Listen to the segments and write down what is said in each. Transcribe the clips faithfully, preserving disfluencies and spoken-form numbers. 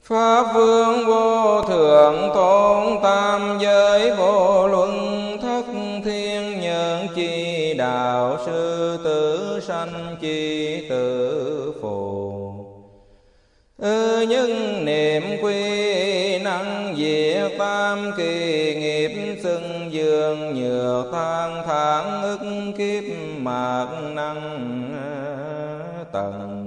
Pháp vương vô thượng tôn tam giới vô luân thất thiên nhân chi đạo sư tử sanh chi tử phù. Ư nhân niệm quy năng diệt tam kỳ nghiệp xưng dương nhược than thản ức kiếp mạc năng tầng.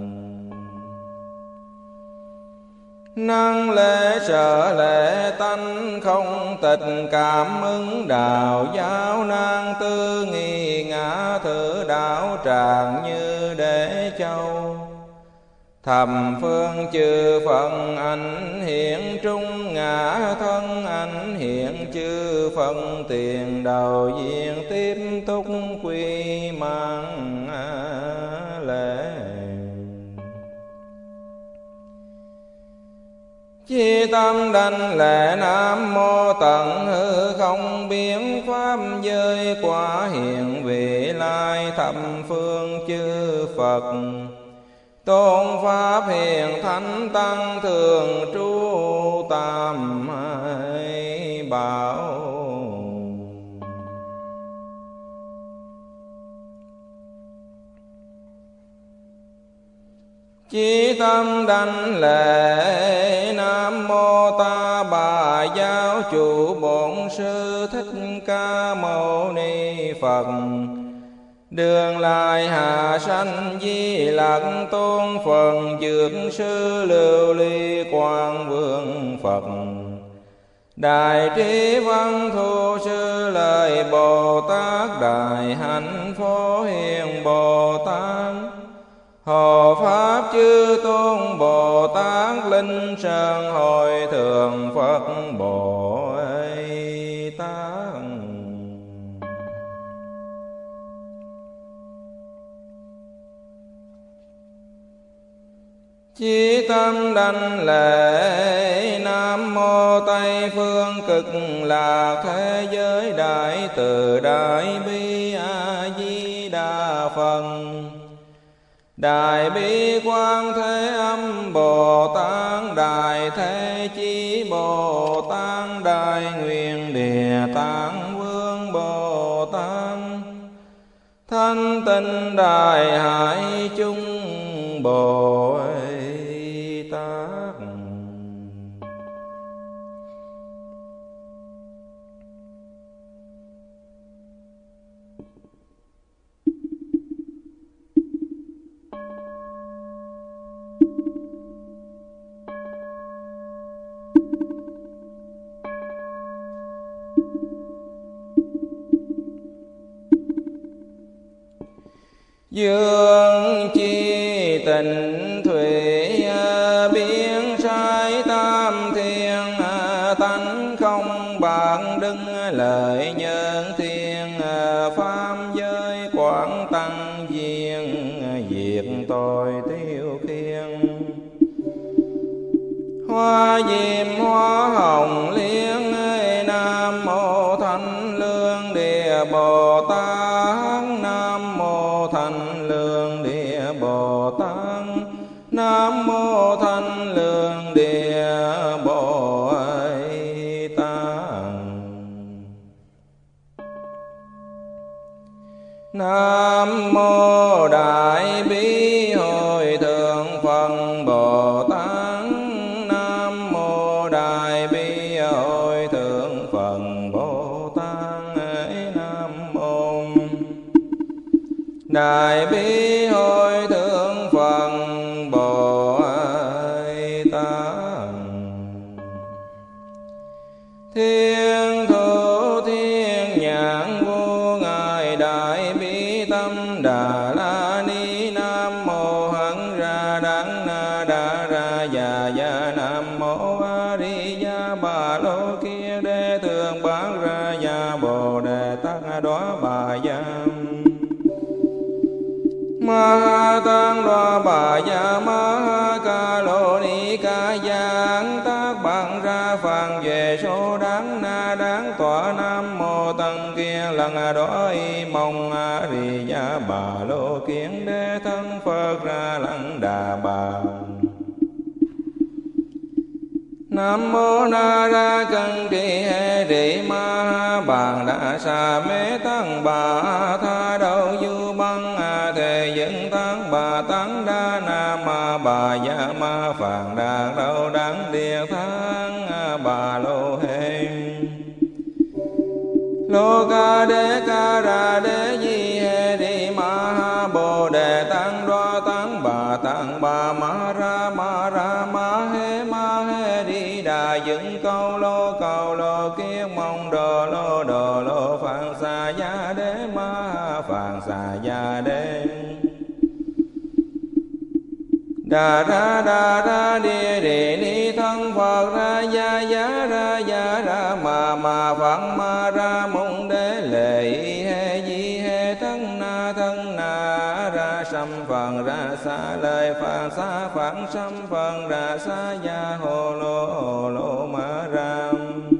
Năng lễ sợ lễ tánh không tịch cảm ứng đạo giáo nan tư nghi ngã thử đạo tràng như đế châu. Thầm phương chư Phật ảnh hiện trung ngã thân ảnh hiện chư Phật tiền đầu diện tiếp tục quy mang lễ. Chi tâm đảnh lễ Nam Mô tận hư không biến pháp giới quả hiện vị lai thập phương chư Phật. Tôn pháp hiền thánh tăng thường trú tam bảo. Chí tâm đảnh lễ Nam Mô Ta Bà Giáo chủ Bổn Sư Thích Ca Mâu Ni Phật. Đường lai hạ sanh Di Lặc Tôn Phật Dược Sư Lưu Ly Quang Vương Phật. Đại Trí Văn Thu Sư Lời Bồ Tát. Đại Hạnh Phổ Hiền Bồ Tát. Hộ Pháp Chư Tôn Bồ Tát. Linh Sơn Hội Thượng Phật Bồ Tát. Chí tâm đảnh lễ Nam Mô Tây Phương Cực Lạc Thế Giới Đại Từ Đại Bi A Di Đà Phật. Đại Bi Quang Thế Âm Bồ Tát. Đại Thế Chí Bồ Tát. Đại Nguyện Địa Tạng Vương Bồ Tát. Thanh Tịnh Đại Hải Chung Bồ Tát. Dương chi tịnh thủy biến sai tam thiên. Tánh không bạn đứng lợi nhân thiên. Pháp giới quảng tăng viên diệt tội tiêu khiên. Hoa diệm hoa hồng liên. Nam Mô Thanh Lương Địa Bồ Tát. Nam Mô Thanh Lương Địa Bồ Tát. Nam Mô Thanh Lương Địa Bồ Tát. Nam Mô Đại Bi Hội Thượng Phật Bồ Tát. Nam Mô Đại Bi Hội Thượng Phật Bồ Tát. Nam Mô Đại Bi Hội Thượng Phật Bồ Tát. Thiên thủ thiên nhãn vô ngài Đại Bi Tâm Đà La Ni. Nam Mô Hằng Ra Đắng Na Đa Ra Già Già. Nam Mô A Di Đà Bà Lô Kia Đế Thượng Bát Ra Gia Bồ Đề Tát Đóa Bà Gia. Ma Tăng Đoa Bà Gia Ma Ca Lô Ni Ca Giang Tác Bằng Ra Phàn Về Số Đáng Na Đáng Tọa. Nam Mô Tăng Kia Lần Đóa Y Mong A Di Đà Bà Lô Kiến Đế Thân Phật Ra Lăng Đà Bà. Nam mô Na Ra Cân Trì Hệ Rị Ma Bàn Đà Sa Mê Tăng Bà Tha Đầu Du Băng A Thề Dân Tăng Bà Tăng Đa Na Ma Bà Gia Ma Phạn Đà Đầu Đắng Địa Thắng Bà Lô Hê Lô Ca Đế Ca Ra Đế Di Hệ Rị Ma Bồ Đề Tăng Đoa Tăng Bà Tăng Bà Ma Ra Ma Ra Ma Hê Ma Hê Đi Đà Dựng Câu Lô Câu Lô Kiết Mong Đồ Lô Đồ Lô Phạn Xà Gia Đế Ma Phạn Xà Gia Đế Đà Ra Đà Ra Địa Địa Ni Thân Phật Ra Gia Giá Ra Gia Ra Ma Ma Phật Ma Ra Môn Đế Lệ Hê Di Hê Thân Na Thân Na Ra Sâm Phần Ra Sa Lời Phạn Sa Phạn Sâm Phần Ra Sa Gia Hồ Lô Hồ Lô Ma Ram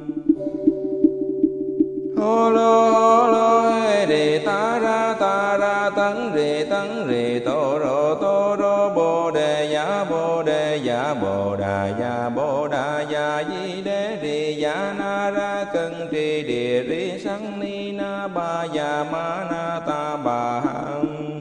Hồ Lô Hồ Lô Hê Rị Ta Ra Ta Ra Tấn Rị Tấn Rị Tô Rô Tô Rô Bồ Đề Giá Bồ Đề Giá Bồ Đà Giá Bồ Đà Giá Di Đế Rị Giá Na Ra Cân Trì Địa Rị Sanh Ni Na Ba Giá Ma Na Ta Bà Hằng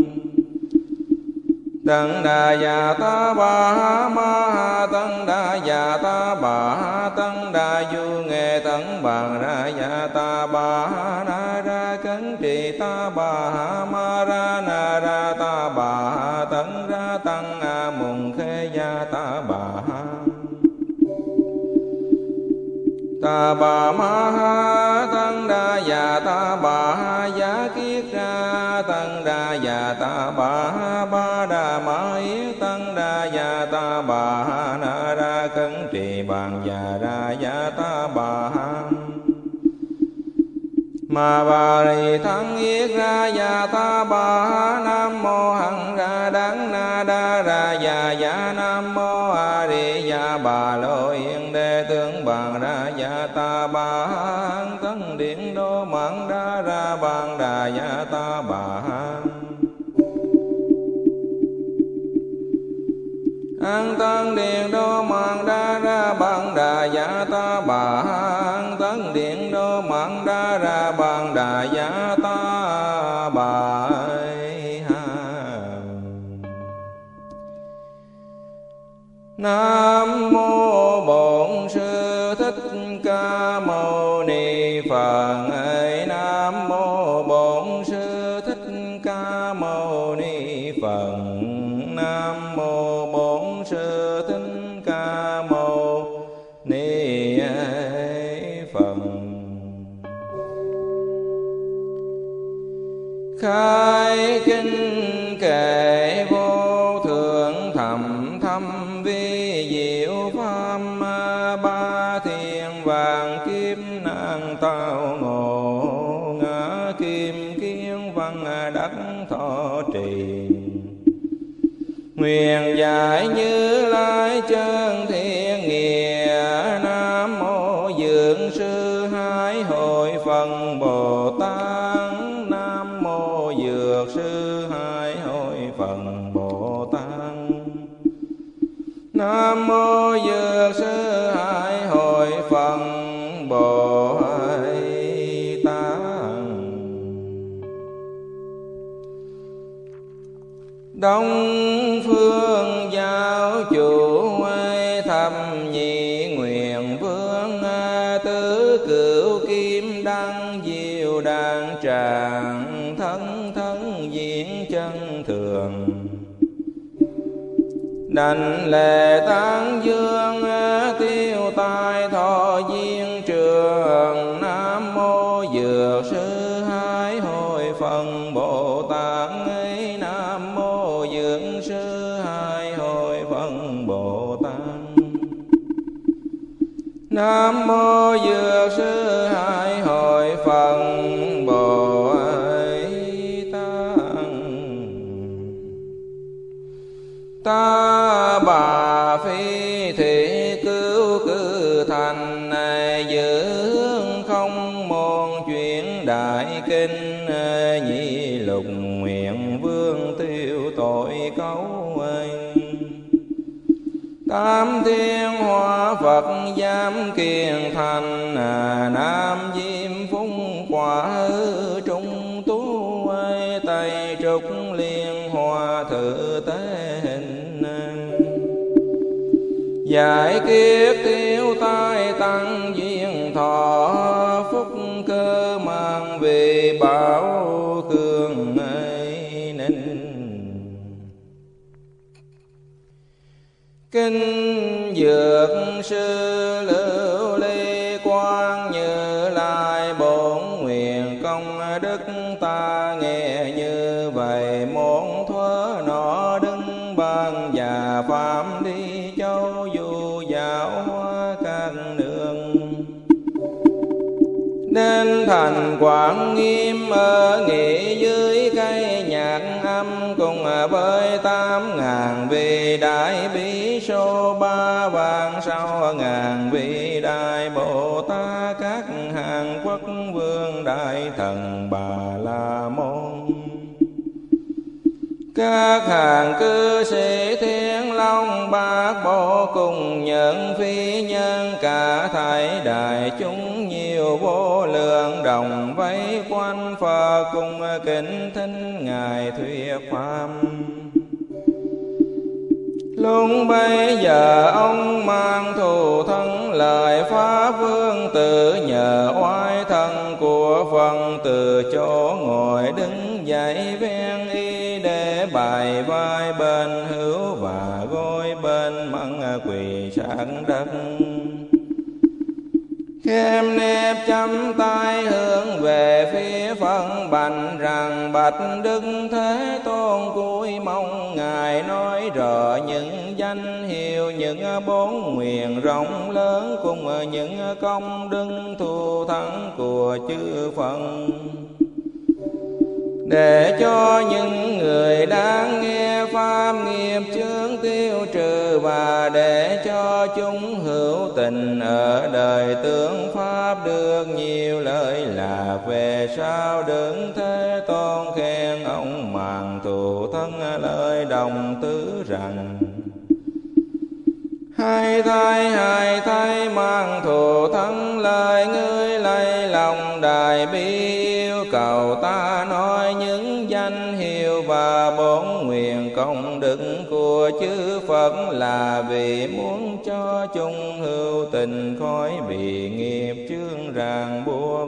Tăng Đà Già Ta Bà Ha Ma Ha Tăng Đà Già Ta Bà Ha Tăng Đà Du Nghệ Tăng Bằng Ra Già Ta Bà Ha Na Ra Cấn Trì Ta Bà Ha Ma Ra Na Ra Ta Bà Ha Tăng Ra Tăng A Mùng Khê Gia Ta Bà Ha Ta Bà Ma Ha Tăng Đà Già Ta Bà Ha Giá Kiết Ra Tăng Đà Già Ta Bà Ha Ba Đà Ma Yết Tăng Đà Già Ta Bà Ha Na Ra Cấn Trì Bàn Già Ra Già Ta Bà Ha Ma Bà Rì Thắng Yết Ra Già Ta Bà Ha Nam Mô Hằng Ra Đắng Na Đa Ra Già Già Nam Mô A Di Già Bà Lô Yên Đế Tướng Bàn Ra Già Ta Bà Ha Tấn Điện Đô Mạng Đa Ra Bàn Đà Già Ta Bà Ha An Tân Điện Đô Mạng Đa Ra Bàn Đà Già Ta Bà Ha An Tân Điện Đô Mạng Đa Ra Bàn Đà Già Ta Bà Ha Nam Mô Bổn Sư Thích Ca Mâu Ni Phật. Nam Mô Bổn Sư Thích Ca Mâu Ni Phật. Nam Mô Bổn Sư Thích Ca Mâu Ni Phật. Khai kinh kệ vô thượng thầm thâm vi diệu pháp, ba thiên vàng kim nan tao ngộ, ngã kim kiên văn đắc thọ trì. Nguyện giải Như Lai chân thiên nghĩa. Nam mô Dược Sư Hải Hội Phật Bồ Tát. Nam mô Dược Sư Hải Hội Phật Bồ Tát. Nam mô Dược Sư Hải Hội Phật Bồ Tát. Đông phương giáo chủ thâm nhị nguyện vương, tứ cửu kim đăng diệu đàn tràng, thân thân diễn chân thường. Đảnh lễ tán dương tiêu tai thọ duyên trường. Nam mô Dược Sư Hải Hội Phật Bồ Tát. Nam mô Dược Sư Hải Hội Phật Bồ Tát. Nam mô Dược Sư Hải Hội Phật Bồ Tát. Ta bà phi thị cứu cư thành, giữ hướng không môn chuyển đại kinh. Nhị lục nguyện vương tiêu tội cấu. Tam thiên hóa Phật giám kiền thành, Nam diêm phúng quả hư trung tú ơi, Tây trúc liên hoa thử tế hình. Giải kiết tiêu tai tăng duyên thọ, Phúc cơ mang về bảo khương ấy ninh. Kinh Dược Sư Lưu Ly Quang Như Lai bổn nguyện công đức ta nghe như vậy, muốn thuở nọ đứng ban già phạm đi châu du giáo hóa các nương. Đến thành Quảng Nghiêm ở nghỉ dưới cây nhạc âm, cùng với tám ngàn vị đại bi số ba vạn sáu ngàn vị đại Bồ Tát, các hàng quốc vương đại thần Bà La Môn, các hàng cư sĩ Thiên Long Bát Bộ, cùng nhận phi nhân cả thảy đại chúng nhiều vô lượng, đồng vây quanh Phật cùng kính thính ngài thuyết pháp. Lúc bấy giờ ông mang thù thân lời Pháp Vương tử, nhờ oai thân của Phật từ chỗ ngồi đứng dậy ven y, để bài vai bên hữu và gối bên mặn quỳ sát đất. Khêm nếp chắp tay hướng về phía Phật bạch rằng: Bạch Đức Thế Tôn, cúi mong ngài nói rõ những danh hiệu, những bốn nguyện rộng lớn, cùng những công đức thù thắng của chư Phật, để cho những người đang nghe pháp nghiệp chướng tiêu trừ, và để cho chúng hữu tình ở đời tướng pháp được nhiều lợi lạc. Về sau đứng Thế Tôn khen ông màng thù thân lời đồng tứ rằng: Hai thay hai thay mang thù thân lời, ngươi lấy lòng đại bi yêu cầu ta nói những danh hiệu và bốn nguyện công đức của chư Phật, là vì muốn cho chúng hữu tình khỏi bị nghiệp chướng ràng buộc.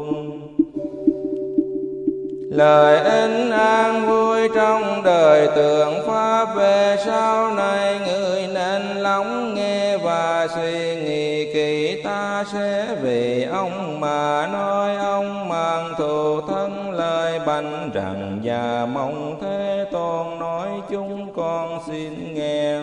Lời ân an vui trong đời tượng pháp, về sau này người nên lắng nghe và suy nghĩ kỹ. Ta sẽ vì ông mà nói, ông mang thù thân lời bạch rằng: Và mong Thế Tôn nói chúng con xin nghe.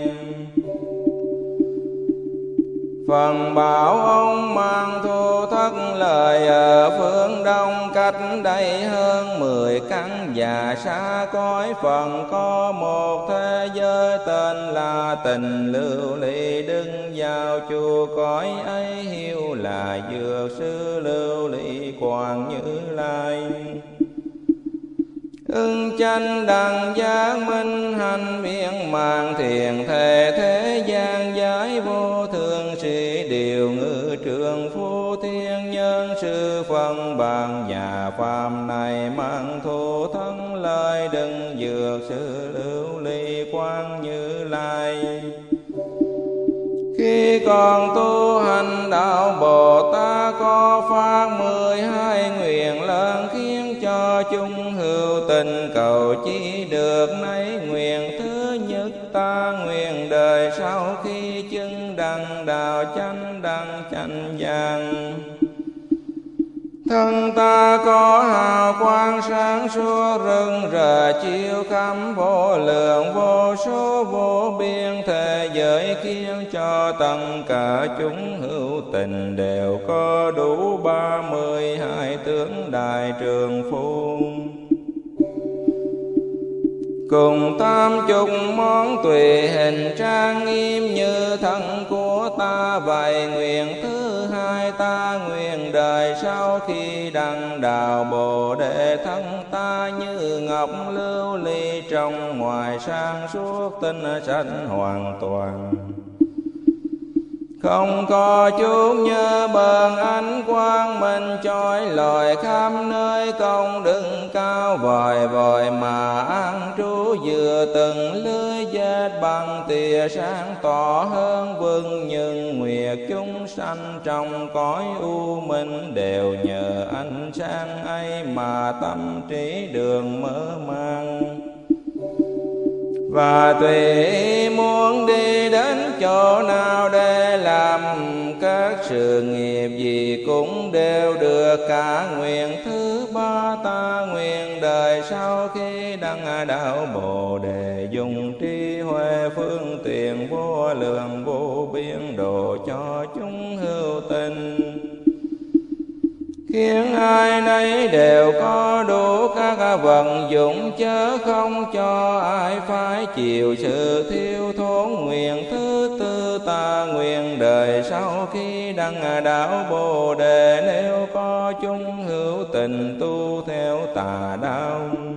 Phần bảo ông mang thù thất lời ở phương đông, cách đây hơn mười căn và xa cõi Phần, có một thế giới tên là Tình Lưu Ly, đứng vào chùa cõi ấy hiệu là Dược Sư Lưu Ly Quang Như Lai. Ưng chánh đẳng giác minh hành miệng mạng, thiền thể thế gian giải vô thường sĩ, điều ngự trường phu thiên nhân sư phân bằng. Nhà phàm này mang thù thân lời, đừng Dược Sư Lưu Ly Quang Như Lai. Khi còn tu hành đạo Bồ Tát, có phát mười hai nguyện lớn, khiến cho chúng hữu tình cầu chi được nấy nguyện. Thứ nhất, ta nguyện đời sau khi chứng đăng đạo chánh đăng chánh giác, thân ta có hào quang sáng suốt rừng rờ chiếu khắp vô lượng vô số vô biên thế giới, khiến cho tất cả chúng hữu tình đều có đủ ba mươi hai tướng đại trường phu, cùng tam chục món tùy hình trang nghiêm như thân của ta. Vậy nguyện thứ hai, ta nguyện đời sau khi đăng đạo Bồ Đề, thân ta như ngọc lưu ly, trong ngoài sáng suốt tinh sạch hoàn toàn. Không có chút nhớ bờn ánh quang minh chói lọi khắp nơi, công đức cao vời vời mà an trú vừa từng lưới vết bằng tia sáng tỏ hơn vương nhưng nguyệt chúng sanh trong cõi u minh đều nhờ ánh sáng ấy mà tâm trí đường mở mang. Và tùy muốn đi đến chỗ nào để làm các sự nghiệp gì cũng đều được cả. Nguyện thứ ba ta nguyện đời sau khi đăng đạo Bồ Đề, dùng trí huệ phương tiện vô lượng vô biên độ cho chúng hữu tình, khiến ai nấy đều có đủ các vận dụng, chớ không cho ai phải chịu sự thiếu thốn. Nguyện thứ tư ta nguyện đời sau khi đăng đạo Bồ Đề, nếu có chúng hữu tình tu theo tà đạo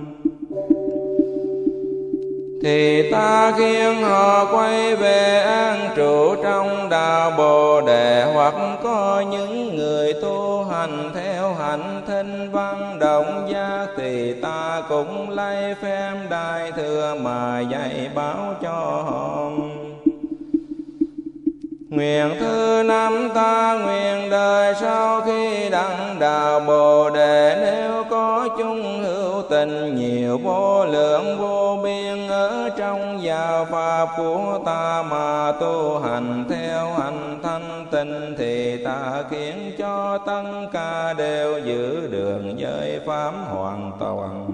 thì ta khiến họ quay về an trụ trong đạo Bồ Đề. Hoặc có những người tu hành theo hạnh thinh văn động giác thì ta cũng lấy phép đại thừa mà dạy bảo cho họ. Nguyện thứ năm ta nguyện đời sau khi đăng đạo Bồ Đề, nếu có chung hữu tình nhiều vô lượng vô biên ở trong giáo pháp của ta mà tu hành theo hành thanh tịnh thì ta khiến cho tất cả đều giữ đường giới pháp hoàn toàn,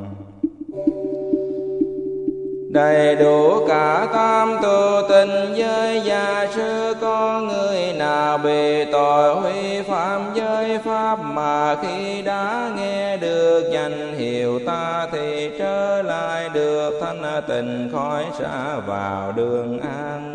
đầy đủ cả tam tu tình giới. Gia sư có người nào bị tội huy phạm giới pháp mà khi đã nghe được danh hiệu ta thì trở lại được thanh tịnh khỏi xa vào đường an.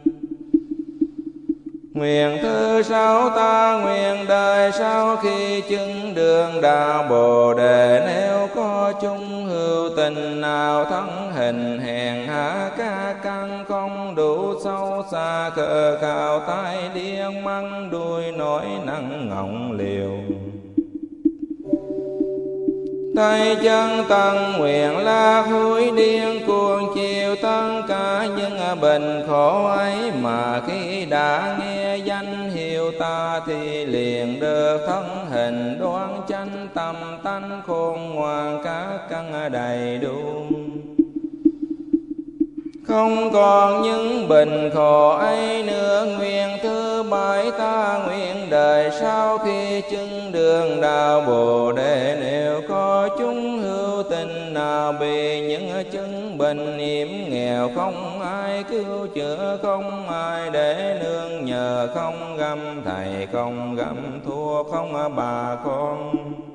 Nguyện thứ sáu ta nguyện đời sau khi chứng đường đạo Bồ Đề, nếu có chung hữu tình nào thân hình hèn hạ các căn không đủ sâu xa, khờ khào tai điên măng đuôi nổi nặng ngọng liều, tay chân tăng nguyện lạc hối điên cuồng chiều tất cả những bệnh khổ ấy mà khi đã nghe danh hiệu ta thì liền được thân hình đoan chánh, tâm tánh khôn ngoan các căn đầy đủ, không còn những bệnh khổ ấy nữa. Nguyện thứ bảy ta nguyện đời sau khi chứng đường đạo Bồ Đề, nếu có chúng hữu tình nào bị những chứng bệnh hiểm nghèo, không ai cứu chữa, không ai để nương nhờ, không găm thầy, không găm thuốc, không bà con,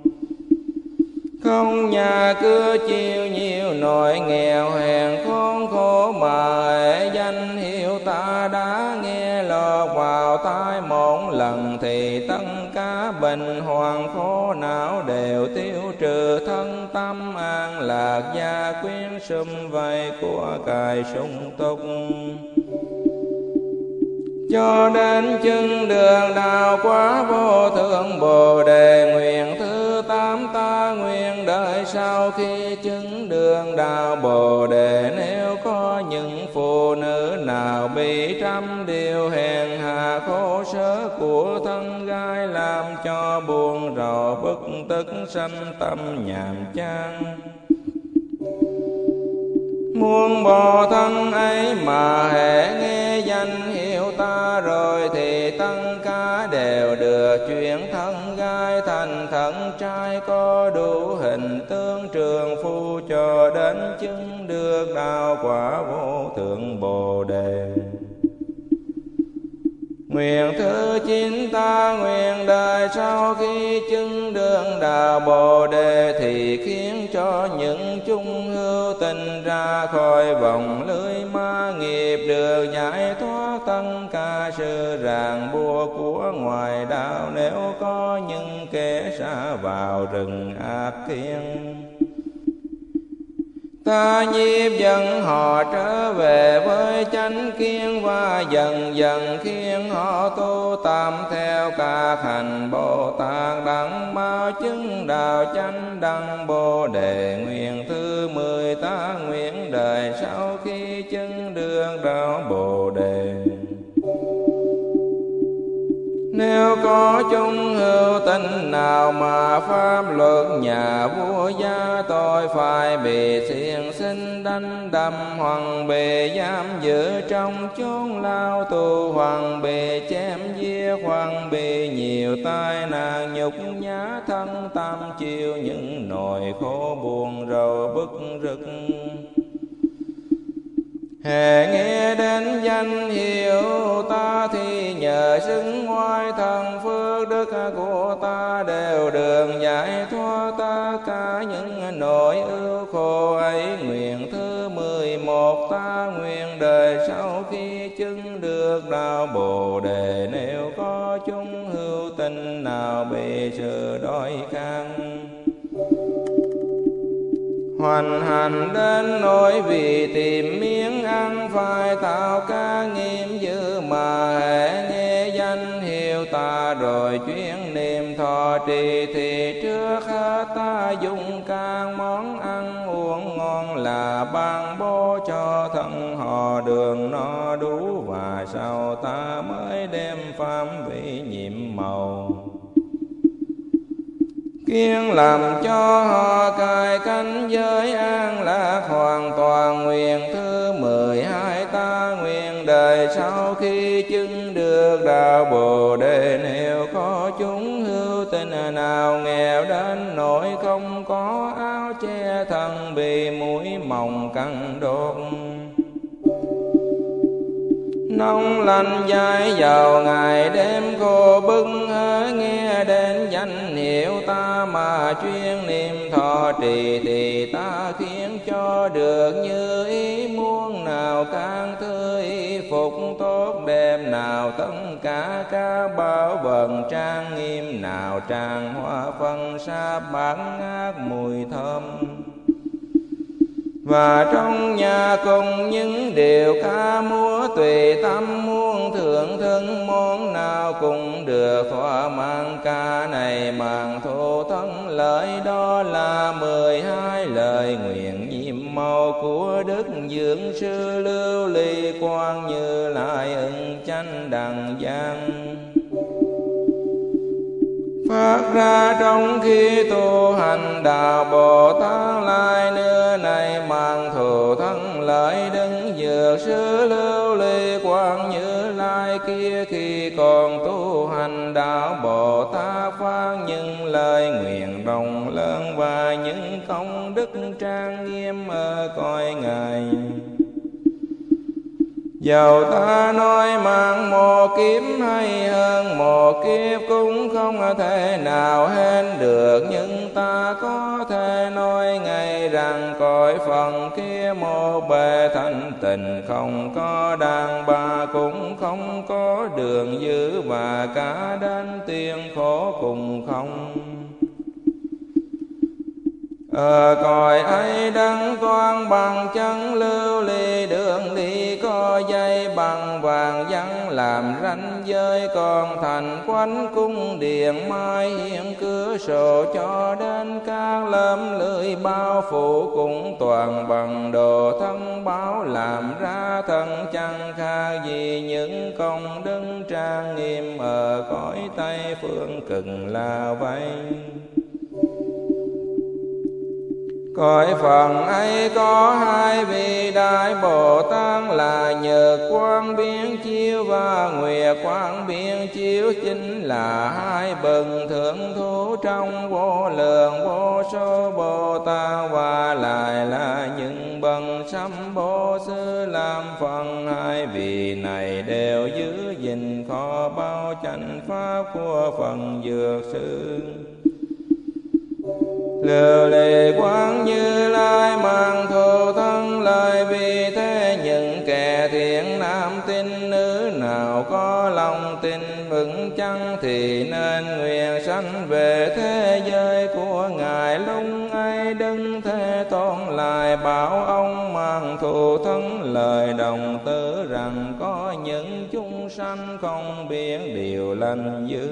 không nhà cửa chịu nhiều nỗi nghèo hèn khốn khổ mà hệ danh hiệu ta đã nghe lọt vào tai một lần thì tất cả bệnh hoạn khổ não đều tiêu trừ, thân tâm an lạc gia quyến sum vầy của cải sung túc, cho đến chứng đường đạo quả vô thượng Bồ Đề. Nguyện thứ tám ta nguyện đời sau khi chứng đường đạo Bồ Đề, nếu có những phụ nữ nào bị trăm điều hèn hạ khổ sở của thân gái làm cho buồn rầu bức tức sanh tâm nhàm chán, muốn bỏ thân ấy mà hễ nghe danh hiệu ta rồi thì tất cả đều được chuyển thân gái thành thân trai, có đủ hình tướng trường phu cho đến chứng được đạo quả vô thượng Bồ Đề. Nguyện thứ chín ta nguyện đời sau khi chứng đường đạo Bồ Đề thì khiến cho những chung hữu tình ra khỏi vòng lưới ma nghiệp, được giải thoát tất cả sự ràng buộc của ngoài đạo. Nếu có những kẻ xa vào rừng ác kiến, Ta nhiếp dẫn họ trở về với chánh kiến, và dần dần khiến họ tu tạm theo các hành Bồ Tát, đặng mau chứng đạo chánh đăng Bồ Đề. Nguyện thứ mười ta nguyện đời sau khi chứng được đạo Bồ Đề, nếu có chung hữu tình nào mà pháp luật nhà vua gia tội, phải bị xiềng xích đánh đập, hoặc bị giam giữ trong chốn lao tù, hoặc bị chém giết, hoặc bị nhiều tai nạn nhục nhã, thân tâm chịu những nỗi khổ buồn rầu bức rứt. Hễ nghe đến danh hiệu ta thì nhờ xưng ngoại thần phước đức của ta, đều được giải thoát tất cả những nỗi ưu khổ ấy. Nguyện thứ mười một ta nguyện đời sau khi chứng được đạo Bồ Đề, nếu có chung hữu tình nào bị sự đói khát, hoành hành đến nỗi vì tìm miếng ăn, phải tạo ca nghiêm dữ mà hễ nghe danh hiệu ta rồi chuyên niệm thọ trì, thì trước hết ta dùng các món ăn uống ngon là ban bố cho thân họ đường no đủ, và sau ta mới đem pháp vị nhiệm màu kiêng làm cho họ cài cánh giới an lạc hoàn toàn. Nguyện thứ mười hai ta nguyện đời sau khi chứng được đạo Bồ Đề, nếu có chúng hữu tình nào nghèo đến nỗi không có áo che thân, bị mũi mồng cắn đốt, nông lạnh dài vào ngày đêm khô bức, hễ nghe đến danh hiệu ta mà chuyên niệm thọ trì, thì ta khiến cho được như ý muốn. Nào càng thứ y phục tốt đẹp, nào tất cả các bảo vật trang nghiêm, nào tràng hoa phân sa bát ngát mùi thơm, và trong nhà cùng những điều ca múa tùy tâm muốn thưởng thức, món nào cũng được thỏa mãn. Ca này màng thô thân lợi, đó là mười hai lời nguyện nhiệm màu của Đức Dưỡng Sư Lưu Ly Quang Như Lai ưng chánh đẳng giác, phát ra trong khi tu hành đạo Bồ Tát. Lai nữa này mang thù thân lợi đứng Dược Sư Lưu Ly Quang Như Lai kia, khi còn tu hành đạo Bồ Tát, phát những lời nguyện rộng lớn và những công đức trang nghiêm ở cõi Ngài. Dầu ta nói mang một kiếp hay hơn một kiếp, cũng không thể nào hết được, nhưng ta có thể nói ngay rằng cõi phần kia một bề thanh tịnh, không có đàn bà cũng không có đường dữ, và cả đến tiền khổ cùng không. Ở cõi ấy đấng toan bằng chân lưu ly, đường đi có dây bằng vàng vắng làm ranh giới, còn thành quanh cung điện mai hiện cửa sổ, cho đến các lớp lưới bao phủ cũng toàn bằng đồ thân báo, làm ra thân chẳng khác gì những công đức trang nghiêm ở cõi Tây phương cực là vậy. Cõi phần ấy có hai vị đại Bồ Tát là Nhật Quang Biến Chiếu và Nguyệt Quang Biến Chiếu, chính là hai bậc thượng thủ trong vô lượng vô số Bồ Tát, và lại là những bậc sám Bồ Sư làm phần. Hai vị này đều giữ gìn kho báu chánh pháp của phần Dược Sư Lưu Ly Quang Như Lai mang thù thân lời, vì thế những kẻ thiện nam tín nữ nào có lòng tin vững chăng thì nên nguyện sanh về thế giới của Ngài, lúc ấy Đức Thế Tôn lại bảo ông mang thù thân lời đồng tử rằng có những chúng sanh không biết điều lành dữ,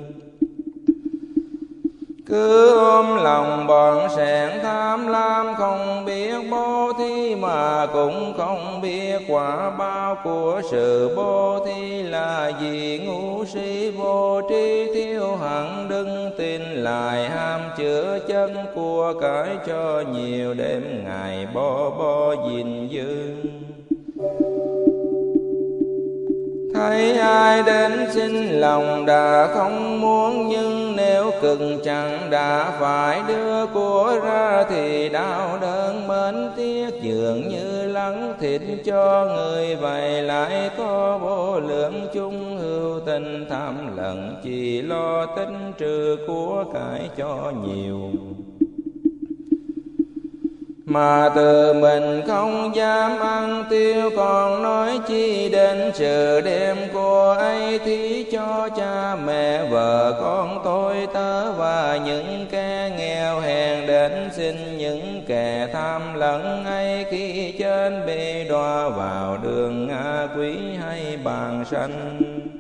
cứ ôm lòng bọn sẻn tham lam, không biết bố thí mà cũng không biết quả báo của sự bố thí là gì. Ngu si vô tri thiếu hẳn, đừng tin lại ham chữa chân của cải cho nhiều, đêm ngày bo bo gìn giữ. Thấy ai đến xin lòng đã không muốn, nhưng nếu cực chẳng đã phải đưa của ra thì đau đớn mến tiếc, dường như lắng thịt cho người vậy. Lại có vô lượng chung hữu tình tham lận, chỉ lo tính trừ của cải cho nhiều, mà tự mình không dám ăn tiêu, còn nói chi đến sự đem của ấy thí cho cha mẹ vợ con tôi tớ và những kẻ nghèo hèn. Đến xin những kẻ tham lẫn ấy, khi trên bị đọa vào đường ngã quỷ hay bàn sanh.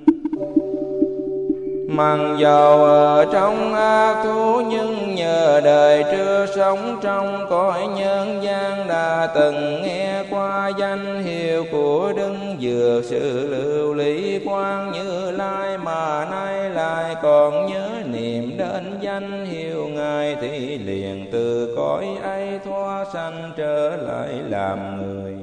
Mặc dầu ở trong ác thú, nhưng nhờ đời trước sống trong cõi nhân gian, đã từng nghe qua danh hiệu của Đức Dược Sư Lưu Ly Quang Như Lai, mà nay lại còn nhớ niệm đến danh hiệu Ngài, thì liền từ cõi ấy thoát sanh trở lại làm người.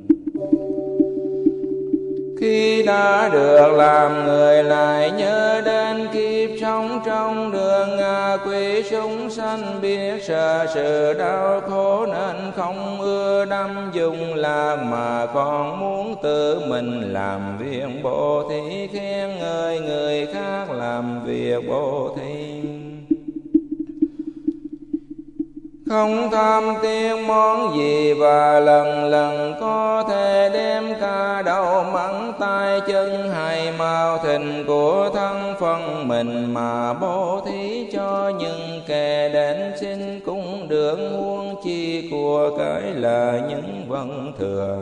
Khi đã được làm người lại nhớ đến kiếp sống trong đường ngạ quỷ, chúng sanh biết sợ sự đau khổ nên không ưa đắm dùng lạc, mà còn muốn tự mình làm việc bố thí, khen ngợi người khác làm việc bố thí. Không tham tiền món gì và lần lần có thể đem cả đầu mắng tay chân hay mao thịt của thân phân mình mà bố thí cho những kẻ đến xin cũng được, huống chi của cái là những vân thường.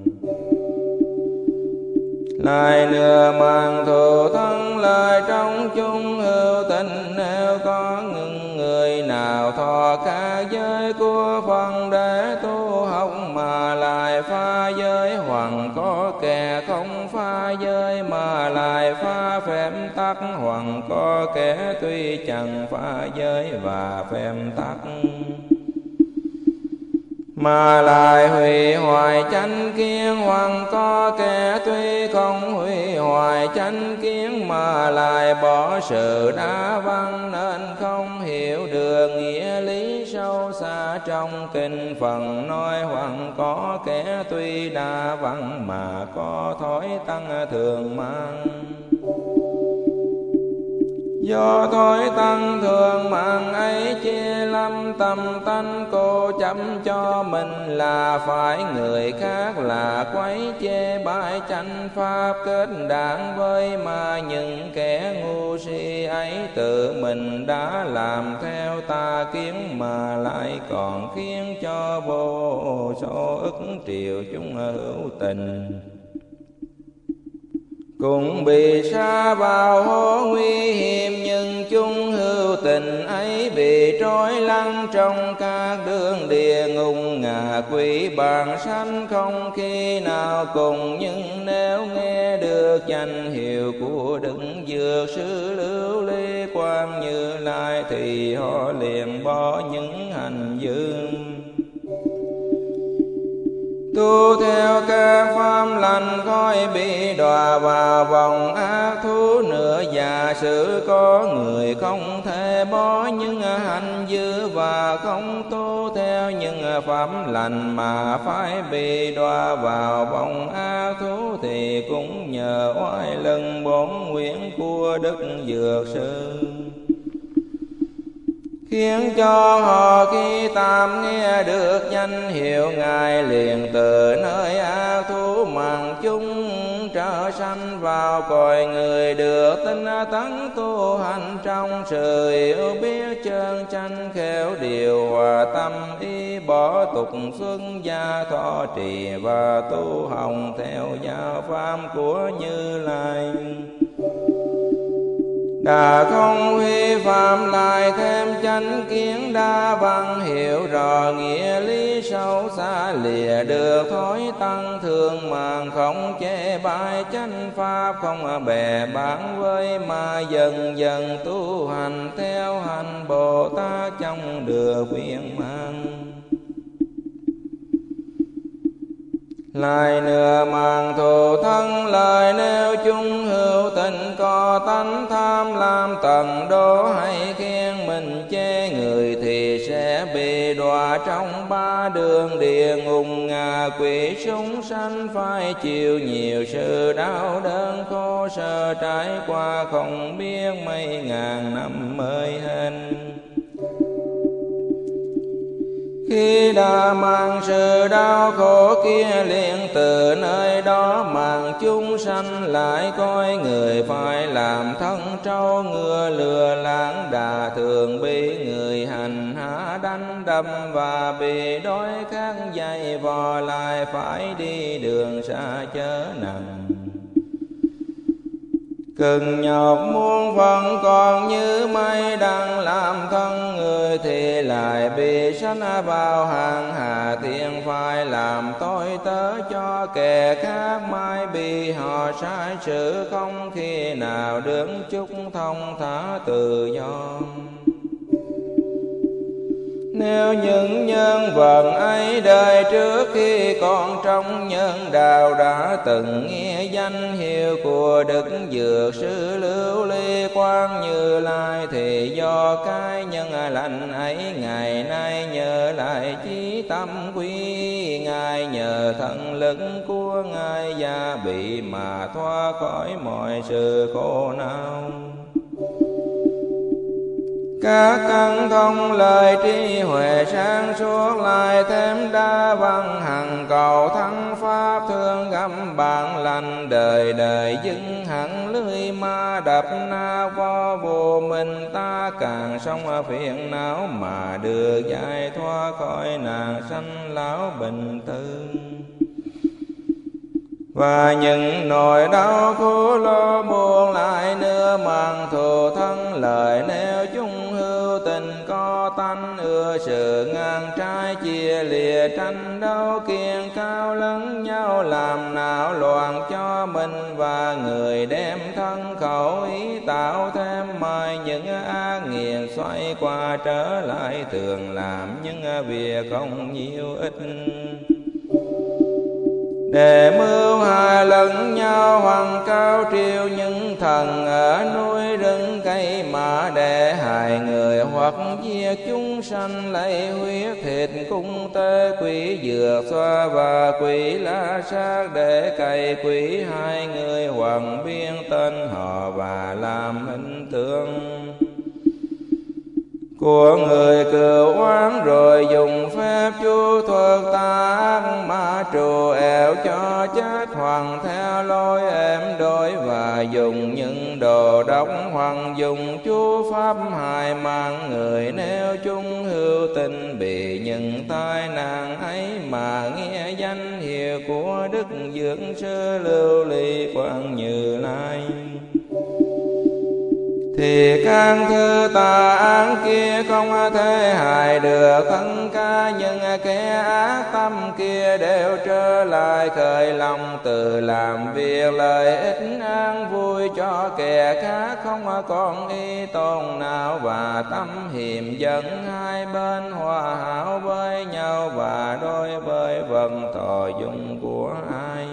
Lại nửa mang thù thân lời trong chung hữu tình, nếu có những người nào thọ các giới của phần để tu học mà lại phá giới, hoặc có kẻ không phá giới mà lại phá phép tắc, hoặc có kẻ tuy chẳng phá giới và phép tắc mà lại hủy hoại chánh kiến, hoặc có kẻ tuy không hủy hoại chánh kiến mà lại bỏ sự đa văn, nên không hiểu được nghĩa lý sâu xa trong kinh phần nói. Hoặc có kẻ tuy đa văn mà có thói tăng thường mang, do thói tăng thường mạng ấy chia lâm tâm tánh cô chấm cho mình là phải người khác là quấy chê bãi chánh pháp, kết đảng với mà những kẻ ngu si ấy tự mình đã làm theo tà kiến, mà lại còn khiến cho vô số ức triệu chúng hữu tình cũng bị sa vào hố nguy hiểm. Nhưng chúng hữu tình ấy bị trói lăng trong các đường địa ngục ngạ quỷ, bản sanh không khi nào cùng. Nhưng nếu nghe được danh hiệu của Đức Dược Sư Lưu Ly Quang Như Lai, thì họ liền bỏ những hành dữ, tu theo các pháp lành, khỏi bị đọa vào vòng ác thú nữa. Giả sử có người không thể bỏ những hành dữ và không tu theo những pháp lành mà phải bị đọa vào vòng ác thú, thì cũng nhờ oai lưng bổn nguyện của Đức Dược Sư, khiến cho họ khi tạm nghe được danh hiệu Ngài, liền từ nơi ác thú mạng chúng trở sanh vào cõi người, được tinh tấn tu hành trong sự hiểu biết chân chánh, khéo điều hòa tâm ý, bỏ tục xuân gia thọ trì và tu hồng theo giáo pháp của Như Lai. Đà không huy phạm lại thêm chánh kiến đa văn, hiểu rõ nghĩa lý sâu xa lìa được thói tăng thường màng, không chê bai chánh pháp, không bè bán với mà dần dần tu hành theo hành Bồ Tát trong được viên mãn. Lại nửa màng thù thân lời nêu chung hữu tình, có tánh tham lam tận đố hay khen mình chê người, thì sẽ bị đọa trong ba đường địa ngục. Ngạ quỷ chúng sanh phải chịu nhiều sự đau đớn khổ sở, trải qua không biết mấy ngàn năm mới hết. Khi đã mang sự đau khổ kia, liền từ nơi đó mang chúng sanh lại coi người, phải làm thân trâu ngựa lừa lãng đà, thường bị người hành hạ đánh đập và bị đói khát dày vò, lại phải đi đường xa chớ nằm. Cực nhọc muôn phần còn như mây đang làm thân người, thì lại bị sanh vào hàng hà thiên, phải làm tôi tớ cho kẻ khác, mai bị họ sai sự, không khi nào được chúc thông thả tự do. Nếu những nhân vật ấy đời trước khi còn trong nhân đạo đã từng nghe danh hiệu của Đức Dược Sư Lưu Ly Quang Như Lai, thì do cái nhân lành ấy ngày nay nhờ lại chí tâm quý, Ngài nhờ thần lực của Ngài gia bị mà thoát khỏi mọi sự khổ não. Các căn thông lời trí huệ sáng suốt, lại thêm đa văn hằng cầu thắng pháp, thương găm bản lành đời đời dưng hẳn lưới ma đập na vo vô minh, ta càng sống phiền não mà được giải thoát khỏi nạn sanh lão bệnh tử. Và những nỗi đau khổ lo buồn lại nửa màng thù thân lời nêu chung hữu tình, có tánh ưa sự ngang trái chia lìa tranh đấu, kiêng cao lẫn nhau làm não loạn cho mình và người, đem thân khẩu ý tạo thêm mời những ác nghiệt, xoay qua trở lại thường làm những việc không nhiều ích, để mưu hại lẫn nhau hoặc cao triều những thần ở núi rừng cây mà để hại người, hoặc giết chúng sanh lấy huyết thịt cung tế quỷ dược xoa và quỷ la sát, để cày quỷ hai người hoặc biên tên họ và làm hình tượng của người cừu oán, rồi dùng phép chu thuật tà ác ma trù ẻo cho chết, hoặc theo lối êm đôi và dùng những đồ độc, hoặc dùng chú pháp hại mạng người. Nếu chúng hữu tình bị những tai nạn ấy mà nghe danh hiệu của Đức Dược Sư Lưu Ly Quang Như Lai, thì các thứ tà ác kia không thể hại được thân ca, nhưng kẻ ác tâm kia đều trở lại khởi lòng từ làm việc lợi ích an vui cho kẻ khác, không còn ý tôn nào và tâm hiềm giận, hai bên hòa hảo với nhau và đối với vận thọ dụng của ai,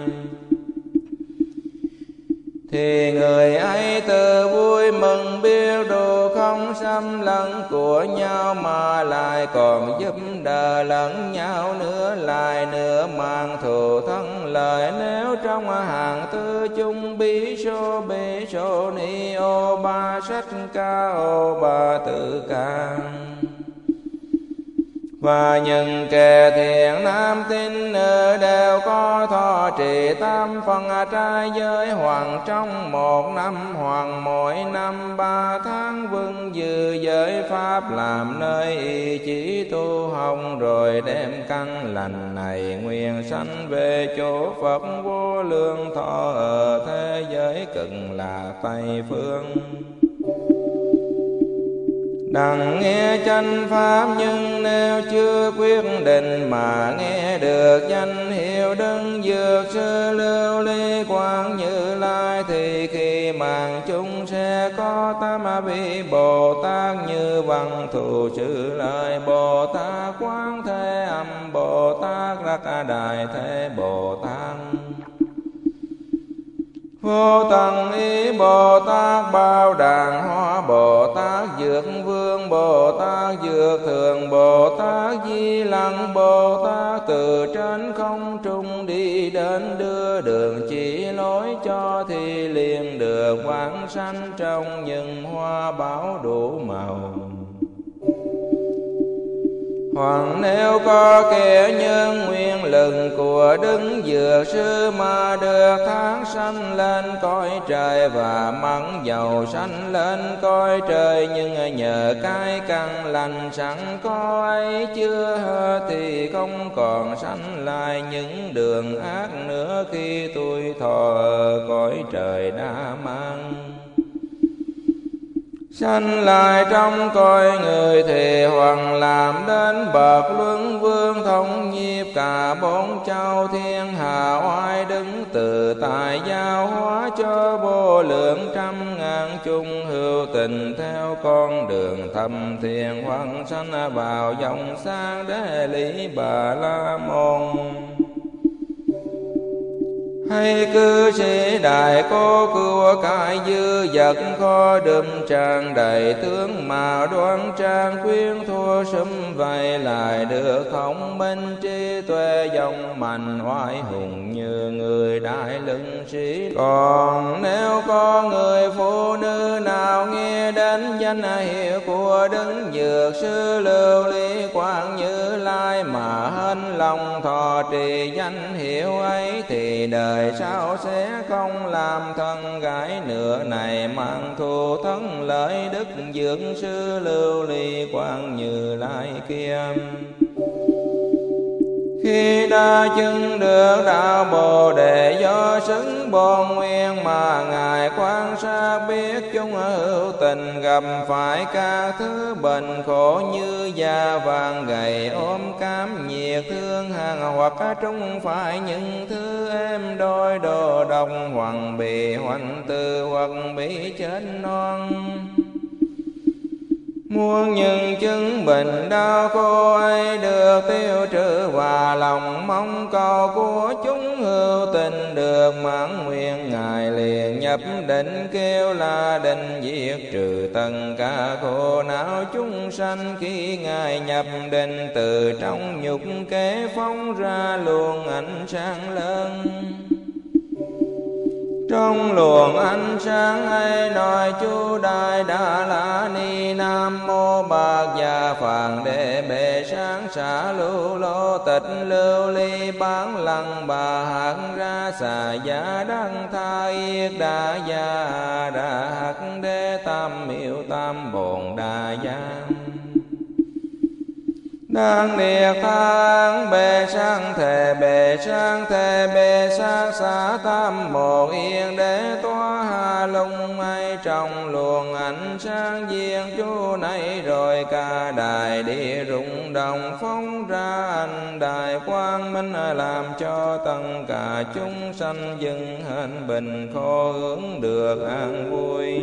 thì người ấy tự vui mừng biết đủ không xâm lấn của nhau, mà lại còn giúp đỡ lẫn nhau nữa. Lại nữa mang thù thân lời nếu trong hàng tư chung bí số bí số ni ô ba sách ca ô ba tự ca, Và những kẻ thiện nam tín nữ đều có thọ trì tam phần trai giới hoàng trong một năm, hoàng mỗi năm ba tháng vâng dự giới pháp làm nơi y chỉ tu học, rồi đem căn lành này nguyện sanh về chỗ Phật vô lượng thọ ở thế giới Cực Lạc Tây phương. Đặng nghe chánh pháp nhưng nếu chưa quyết định mà nghe được danh hiệu Đức Dược Sư Lưu Ly Quang Như Lai, thì khi màng chúng sẽ có tam vị Bồ Tát như Văn Thù Sư Lợi Bồ Tát, Quán Thế Âm Bồ Tát, Đắc Đại Thế Bồ Tát, Vô Tận Ý Bồ Tát, Bao Đàn Hoa Bồ Tát, Dược Vương Bồ Tát, Dược Thường Bồ Tát, Di Lặc Bồ Tát, từ trên không trung đi đến đưa đường chỉ lối cho, thì liền được vãng sanh trong những hoa báo đủ màu. Hoặc nếu có kẻ nhân nguyên lực của Đức Dược Sư mà được tháng sanh lên cõi trời, và mắng dầu sanh lên cõi trời, nhưng nhờ cái căn lành sẵn có ấy chưa hết, thì không còn sanh lại những đường ác nữa khi tuổi thọ ở cõi trời đã mang. Sanh lại trong cõi người thì hoàng làm đến bậc luân vương, thống nhiếp cả bốn châu thiên hạ, oai đứng từ tại giao hóa cho vô lượng trăm ngàn chung hữu tình, theo con đường thâm thiền hoàng sanh vào dòng sang Đế Lý Bà La Môn. Hay cư sĩ đại cô của cải dư vật kho đùm tràn đầy tướng mạo đoan trang, quyến thua sum vầy lại được thông minh trí tuệ dòng mạnh oai hùng như người đại lưng sĩ. Còn nếu có người phụ nữ nào nghe đến danh hiệu của Đức Dược Sư Lưu Ly Quang Như Lai mà hân lòng thọ trì danh hiệu ấy, thì đời sao sẽ không làm thân gái nửa này mang thù thân lợi Đức Dược Sư Lưu Ly Quang Như Lai kia. Khi đã chứng được đạo Bồ Đề do xứng bổn nguyên, mà Ngài quan sát biết chúng hữu tình gặp phải các thứ bệnh khổ như da vàng gầy, ốm cám nhiệt thương hàng, hoặc trúng phải những thứ êm đôi đồ độc, hoặc bị hoành tư, hoặc bị chết non. Muôn những chứng bệnh đau khổ ấy được tiêu trừ, và lòng mong cầu của chúng hữu tình được mãn nguyện. Ngài liền nhập định kêu la định diệt trừ tất cả khổ não chúng sanh. Khi Ngài nhập định từ trong nhục kế phóng ra luồng ánh sáng lớn. Trong luồng ánh sáng ấy nói chú Đại Đà La Ni Nam Mô Bạc Già Phạn Đề Bệ Sáng Xả Lưu Lô Tịch Lưu Ly Bán Lăng Bà Hạt Ra Xà Giá Đăng Tha Yết Đà Gia Đà Hạt Đế Tam Miệu Tam Bồn Đà Gia Đăng Điệt Thang Bệ Sang Thề Bệ Sang Thề Bệ Sang Xá Tam Một Yên Đế Toa Hà Lung ấy. Trong luồng ánh sáng viên chú này rồi cả đại địa rung động phóng ra ánh đại quang minh, làm cho tất cả chúng sanh dừng hạnh bình khổ hướng được an vui.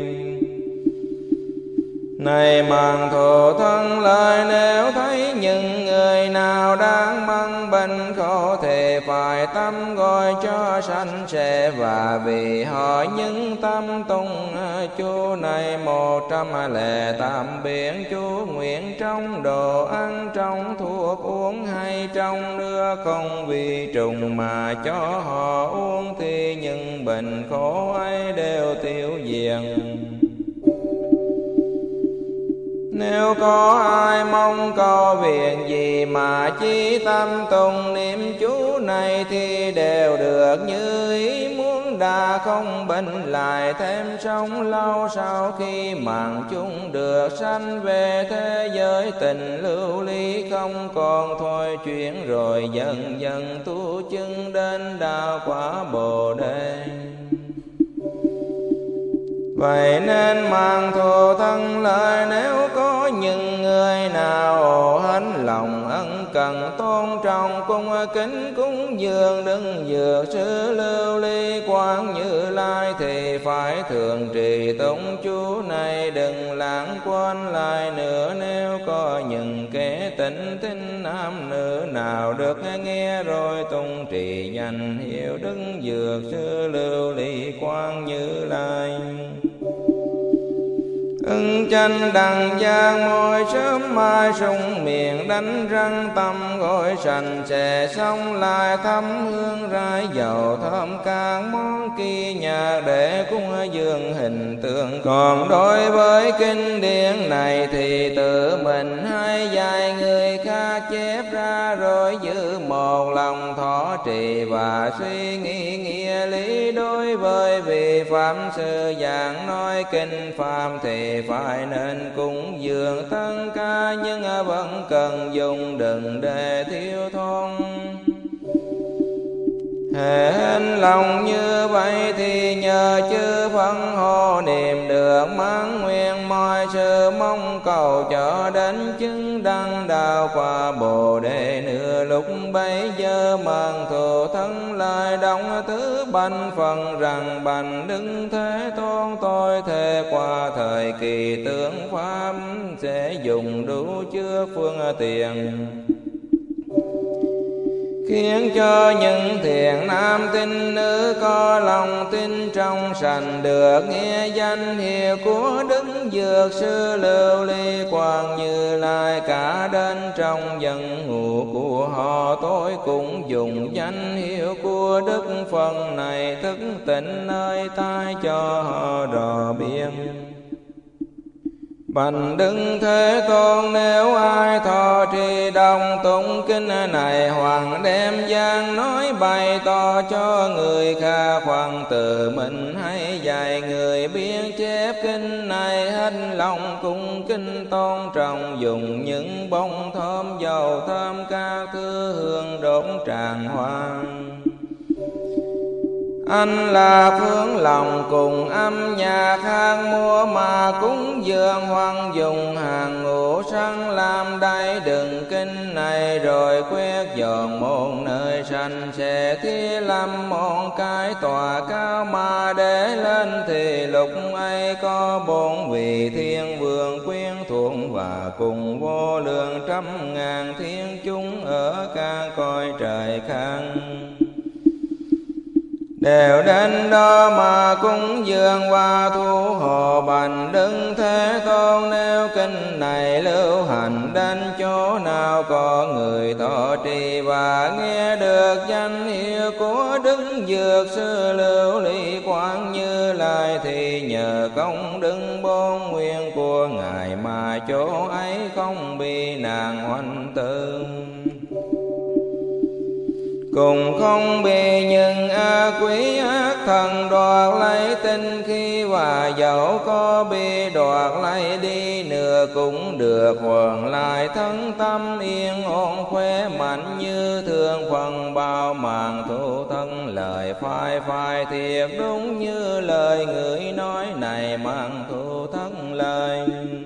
Này màng thù thân lợi, nếu thấy những người nào đang mang bệnh khổ thì phải tâm gọi cho sanh sẽ, và vì họ những tâm tung chú này một trăm lẻ tám biển chú nguyện trong đồ ăn, trong thuốc uống hay trong nước không vì trùng mà cho họ uống, thì những bệnh khổ ấy đều tiêu diệt. Nếu có ai mong cầu việc gì mà chí tâm tùng niệm chú này thì đều được như ý muốn, đã không bệnh lại thêm sống lâu. Sau khi mạng chung được sanh về thế giới tình lưu ly, không còn thôi chuyển rồi dần dần tu chứng đến đạo quả Bồ Đề. Vậy nên mang thù thân lời, nếu có những người nào hết lòng ân cần tôn trọng cung kính cúng dường đứng dược sư Lưu Ly Quang Như Lai, thì phải thường trì tụng chú này đừng lãng quên lại nữa. Nếu có những kẻ tỉnh thính nam nữ nào được nghe rồi tụng trì danh hiệu đứng dược sư Lưu Ly Quang Như Lai. Ưng chanh đằng giang môi sớm mai, sung miệng đánh răng tâm gối sành sẽ xong lại thấm hương rải dầu thơm các món kia nhạc để cúng dường hình tượng. Còn đối với kinh điển này thì tự mình hay dạy người khác chép ra, rồi giữ một lòng thọ trì và suy nghĩ nghĩa lý. Đối với vị phạm sư giảng nói kinh phạm thì phải nên cúng dường tất cả, nhưng vẫn cần dùng đừng để thiếu thốn. Hên lòng như vậy thì nhờ chư phân hộ niệm được mãn nguyện mọi sự mong cầu, cho đến chứng đăng đạo quả Bồ Đề. Nửa lúc bấy giờ mang thù thân lại đóng tứ banh phần rằng bành Đức Thế Tôn tôi thề qua thời kỳ tướng pháp sẽ dùng đủ trước phương tiện, khiến cho những thiện nam tín nữ có lòng tin trong sạch được nghe danh hiệu của Đức Dược Sư Lưu Ly Quang Như Lai. Cả đến trong dân ngụ của họ tôi cũng dùng danh hiệu của Đức phần này thức tỉnh nơi tai cho họ rõ biết. Bành Đức Thế Tôn nếu ai thọ trì đồng tụng kinh này, hoặc đem gian nói bày tỏ cho người khác, hoặc tự mình hay dạy người biết chép kinh này. Hết lòng cung kính tôn trọng, dùng những bông thơm dầu thơm các thứ hương đốt tràng hoa. Anh là phương lòng cùng âm nhạc hát múa mà cúng dường, hoặc dùng hàng ngũ săn làm đáy đựng kinh này, rồi quét dọn một nơi sanh sẽ thi lâm một cái tòa cao mà để lên. Thì lúc ấy có bốn vị thiên vương quyến thuộc và cùng vô lượng trăm ngàn thiên chúng ở các cõi trời khác, đều đến đó mà cúng dường và thu hộ Bành Đức Thế Tôn. Nếu kinh này lưu hành đến chỗ nào có người thọ trì và nghe được danh hiệu của Đức Dược Sư Lưu Ly Quang Như Lai, thì nhờ công đức bốn nguyện của Ngài mà chỗ ấy không bị nạn oanh tư, cùng không bị những ác quý ác thần đoạt lấy tinh khí, và dẫu có bị đoạt lấy đi nữa cũng được hoàn lại thân tâm yên ổn khỏe mạnh như thường. Phần bao màng thu thân lời phai phai thiệt đúng như lời người nói này mang thu thân lời.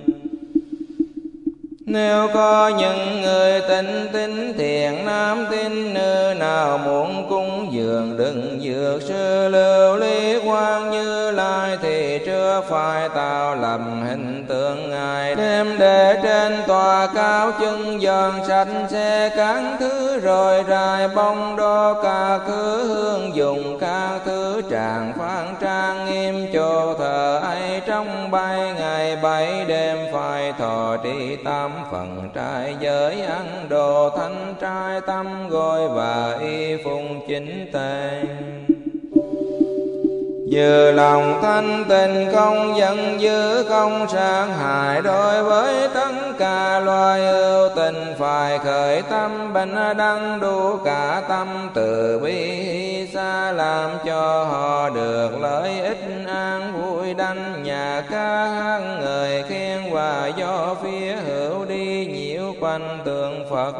Nếu có những người tinh tín thiện nam tín nữ nào muốn cúng dường Đức Dược Sư Lưu Ly Quang Như Lai, thì chưa phải tạo làm hình tượng Ngài, đem để trên tòa cao chân giòn sạch sẽ các thứ, rồi rải bông đo các thứ hương dùng các thứ tràng phan trang nghiêm chỗ thờ ấy. Trong bảy ngày bảy đêm phải thọ trì tam phần trai giới, ăn đồ thanh trai tâm gối và y phụng chính tề. Như lòng thanh tịnh không giận dữ không sang hại, đối với tất cả loài ưu tình phải khởi tâm bình đẳng đủ cả tâm từ bi hy xa, làm cho họ được lợi ích an vui đảnh nhà ca hát người khen, và do phía hữu đi nhiễu quanh tượng Phật.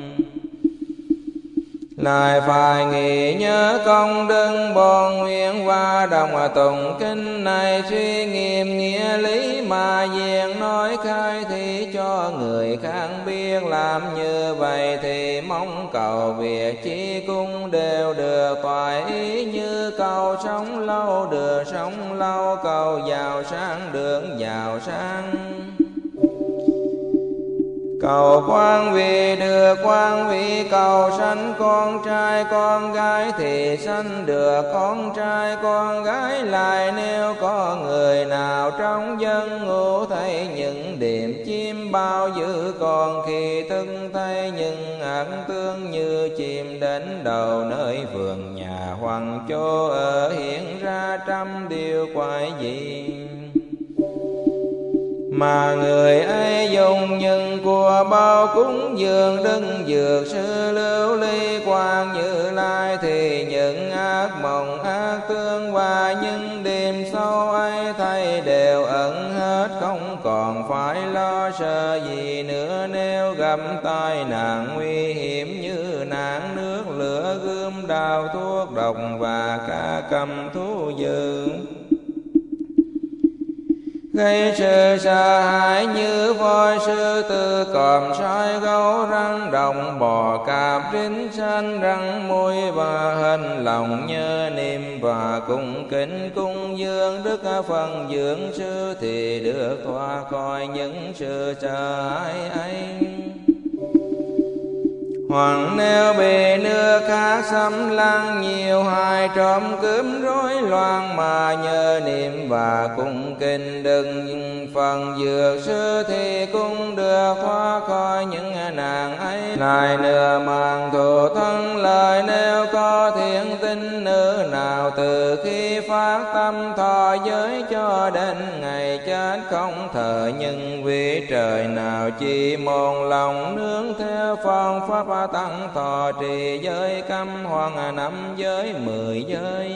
Lại phải nghĩ nhớ công đức bổn nguyện, và đồng tụng kinh này suy nghiệm nghĩa lý, mà diện nói khai thị cho người khác biết. Làm như vậy thì mong cầu việc chi cũng đều được toại ý, như cầu sống lâu được sống lâu, cầu giàu sang được giàu sang, cầu quan vị được quan vị, cầu sanh con trai con gái thì sanh được con trai con gái. Lại nếu có người nào trong dân ngủ thấy những điểm chim bao dữ, còn khi thức thấy những ẩn tương như chim đến đầu nơi vườn nhà, hoàng chỗ ở hiện ra trăm điều quái dị. Mà người ấy dùng những của bao cúng dường đức dược sư Lưu Ly Quang Như Lai, thì những ác mộng ác tương và những đêm sâu ấy thay đều ẩn hết, không còn phải lo sợ gì nữa. Nếu gặp tai nạn nguy hiểm như nạn nước lửa gươm đao thuốc độc và cả cầm thú dữ, gây sự sợ hãi như voi sư tử cọp sói gấu rắn đồng bò cạp rinh sanh răng môi, và hình lòng nhớ niệm và cung kính cung dương đức phần dưỡng sư, thì được thoát khỏi những sự sợ hãi ấy. Hoặc nếu bị nước khác xâm lăng nhiều hại trộm cướp rối loạn, mà nhờ niệm và cung kính đừng phần dược sư, thì cũng được thoát khỏi những nạn ấy. Lại nửa mạng thù thân lời, nếu có thiện tinh nữ nào từ khi phát tâm thọ giới cho đến ngày chết không thờ những vị trời nào, chỉ một lòng nương theo phong pháp tăng thọ trì giới cấm hoặc năm giới mười giới.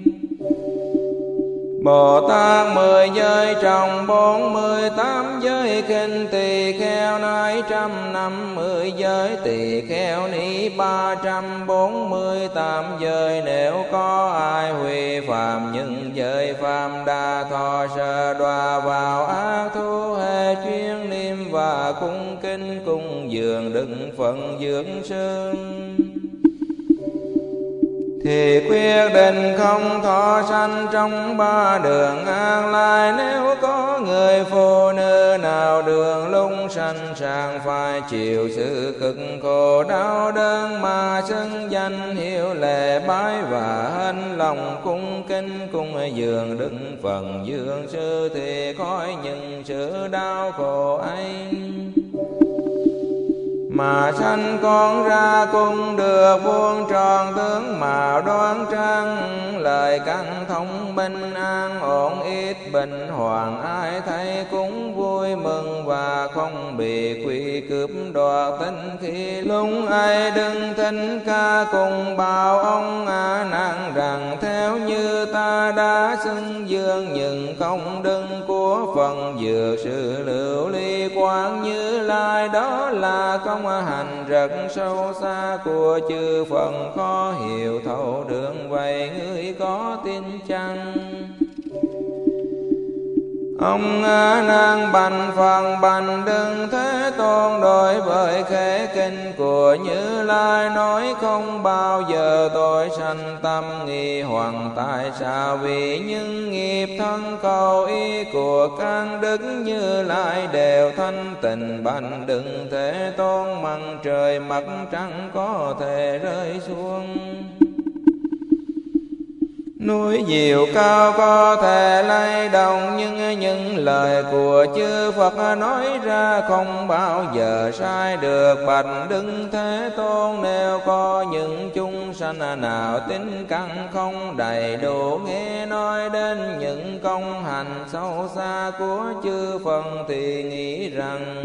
Bồ Tát mười giới trong bốn mươi tám giới, kinh tỳ kheo nói trăm năm mươi giới, tỳ kheo ni ba trăm bốn mươi tám giới. Nếu có ai huy phạm những giới phạm đa thọ sợ đọa vào ác thú, hệ chuyên niệm và cung kính cung dường đức phận dưỡng sư, thì quyết định không thọ sanh trong ba đường an lai. Nếu có người phụ nữ nào đường lung sanh sàng phải chịu sự cực khổ đau đớn, mà xưng danh hiệu lệ bái và hân lòng cung kính cung dường đức phần dưỡng sư, thì khỏi những sự đau khổ ấy. Mà sanh con ra cũng được vuông tròn tướng mạo đoan trang, lời căn thông bình an ổn ít bình hoàng. Ai thấy cũng vui mừng và không bị quỷ cướp đoạt tính, khi lúc ấy đừng thính ca cùng bảo ông A Nan rằng, theo như ta đã xưng dương nhưng không đừng của phần dược sư Lưu Ly Quang Như Lai, đó là công hành rất sâu xa của chư phần, khó hiểu thấu được vậy ngươi có tin chăng? Ông A Nan bạch Phật bạch Đức Thế Tôn, đối với khế kinh của Như Lai nói không bao giờ tôi sanh tâm nghi hoặc, tại sao vì những nghiệp thân cầu ý của các đức Như Lai đều thanh tịnh bạch Đức Thế Tôn, mặt trời mặt trăng có thể rơi xuống. Núi diệu cao có thể lay động, nhưng những lời của chư Phật nói ra không bao giờ sai được. Bạch Đức Thế Tôn, nếu có những chúng sanh nào tín căn không đầy đủ, nghe nói đến những công hành sâu xa của chư Phật thì nghĩ rằng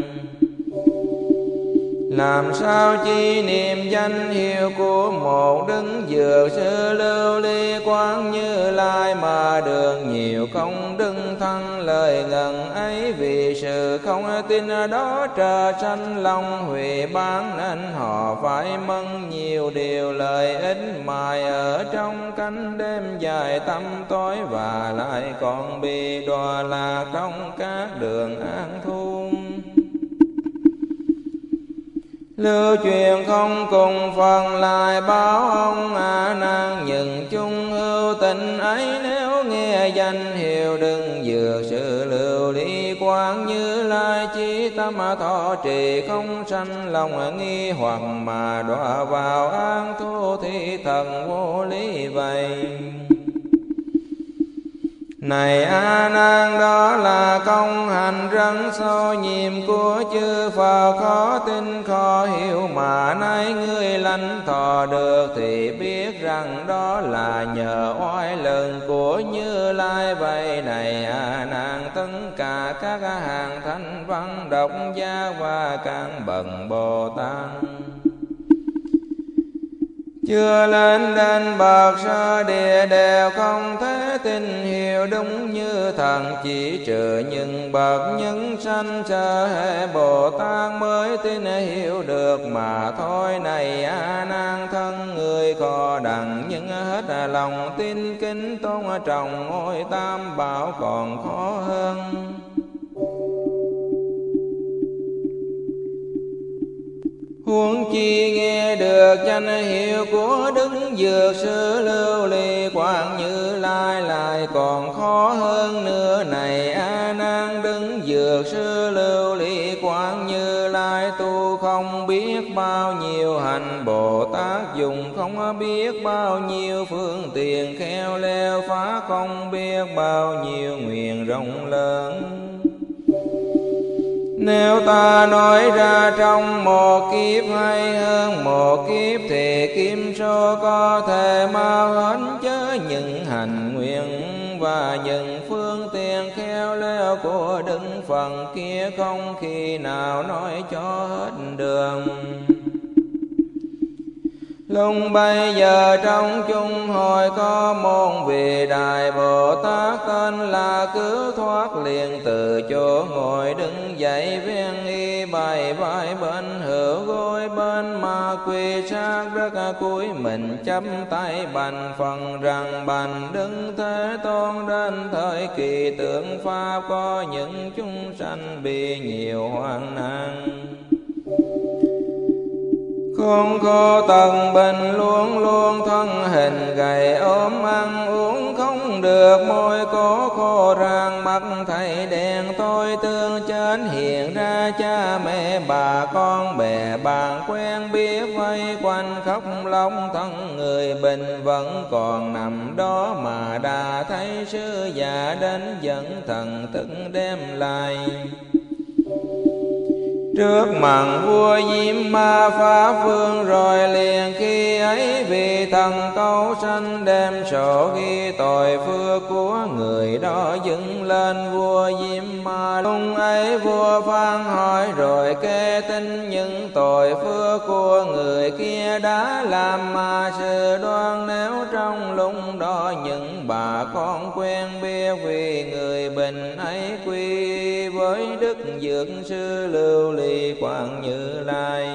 làm sao chi niệm danh hiệu của một Đức Dược Sư Lưu Ly Quán Như Lai mà được nhiều công đức thăng lời ngần ấy. Vì sự không tin đó trở sanh lòng hủy bán, nên họ phải mân nhiều điều lợi ích mài ở trong cánh đêm dài tăm tối, và lại còn bị đọa lạc trong các đường an thu. Lưu truyền không cùng phần lại báo ông A Nan, những chung hữu tình ấy nếu nghe danh hiệu Đức Dược Sư Lưu Ly Quán Như Lai, chí tâm thọ trì không sanh lòng nghi hoặc, mà đọa vào an thu thì thần vô lý vậy. Này A Nan, đó là công hành rất sâu nhiệm của chư Phật, khó tin khó hiểu mà nay ngươi lãnh thọ được, thì biết rằng đó là nhờ oai lực của Như Lai vậy. Này A Nan, tất cả các hàng thánh văn độc giác và các bậc Bồ Tát chưa lên đến bậc sơ địa đều không thể tin hiểu đúng như thần, chỉ trừ những bậc nhân sanh sơ hệ Bồ Tát mới tin hiểu được mà thôi. Này A Nan, thân người khó đặng nhưng hết lòng tin kính tôn trọng ngôi Tam Bảo còn khó hơn. Huống chi nghe được danh hiệu của Đức Dược Sư Lưu Ly Quán Như Lai lại còn khó hơn nữa. Này A Nan, Đức Dược Sư Lưu Ly Quán Như Lai tu không biết bao nhiêu hành, Bồ Tát dùng không biết bao nhiêu phương tiện khéo léo, phá không biết bao nhiêu nguyện rộng lớn. Nếu ta nói ra trong một kiếp hay hơn một kiếp, thì kim số có thể mau hết, chớ những hành nguyện và những phương tiện khéo léo của Đức Phật kia không khi nào nói cho hết đường. Lúc bây giờ trong chung hội có một vị Đại Bồ Tát tên là Cứu Thoát, liền từ chỗ ngồi đứng dậy ven y bài vai bên hữu gối bên, mà quỳ sát đất cúi mình chắp tay bành phần rằng: Bành Đức Thế Tôn, đến thời kỳ tượng pháp có những chúng sanh bị nhiều hoạn nạn, khốn khổ tận bình, luôn luôn thân hình gầy ốm, ăn uống không được, môi cổ khô rang, mắt thấy đen tôi tương chết. Hiện ra cha mẹ bà con bè bạn quen biết vây quanh khóc lóc, thân người bình vẫn còn nằm đó, mà đã thấy sư già đến dẫn thần tức đem lại trước mặt vua Diêm Ma Pháp Vương. Rồi liền khi ấy vị thần câu sanh đem sổ ghi tội phước của người đó dâng lên vua Diêm Ma. Lúc ấy vua phán hỏi rồi kê tin những tội phước của người kia đã làm, mà sự đoan nếu trong lúc đó những bà con quen biết vì người bình ấy quy với Đức Dược Sư Lưu Ly Quán Như Lai,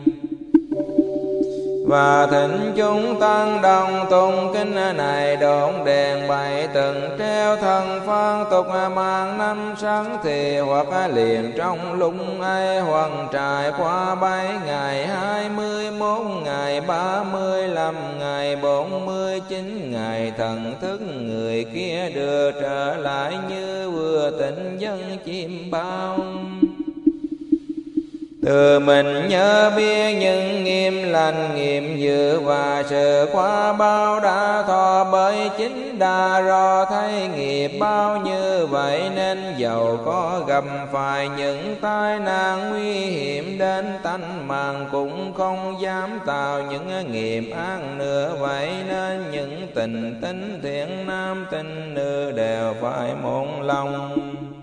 và thỉnh chúng tăng đồng tụng kinh này, độn đèn bày từng treo thần phan tục mang năm sáng, thì hoặc liền trong lúc ấy, hoặc trải qua bảy ngày, hai mươi mốt ngày, ba mươi lăm ngày, bốn mươi chín ngày, thần thức người kia đưa trở lại như vừa tỉnh dân chim bao. Từ mình nhớ biết những nghiêm lành nghiêm dự và sự qua bao đã thọ bởi chính đà rõ thấy nghiệp bao như vậy, nên dầu có gặp phải những tai nạn nguy hiểm đến tánh mạng cũng không dám tạo những nghiệp ác nữa. Vậy nên những tình tín thiện nam tín nữ đều phải một lòng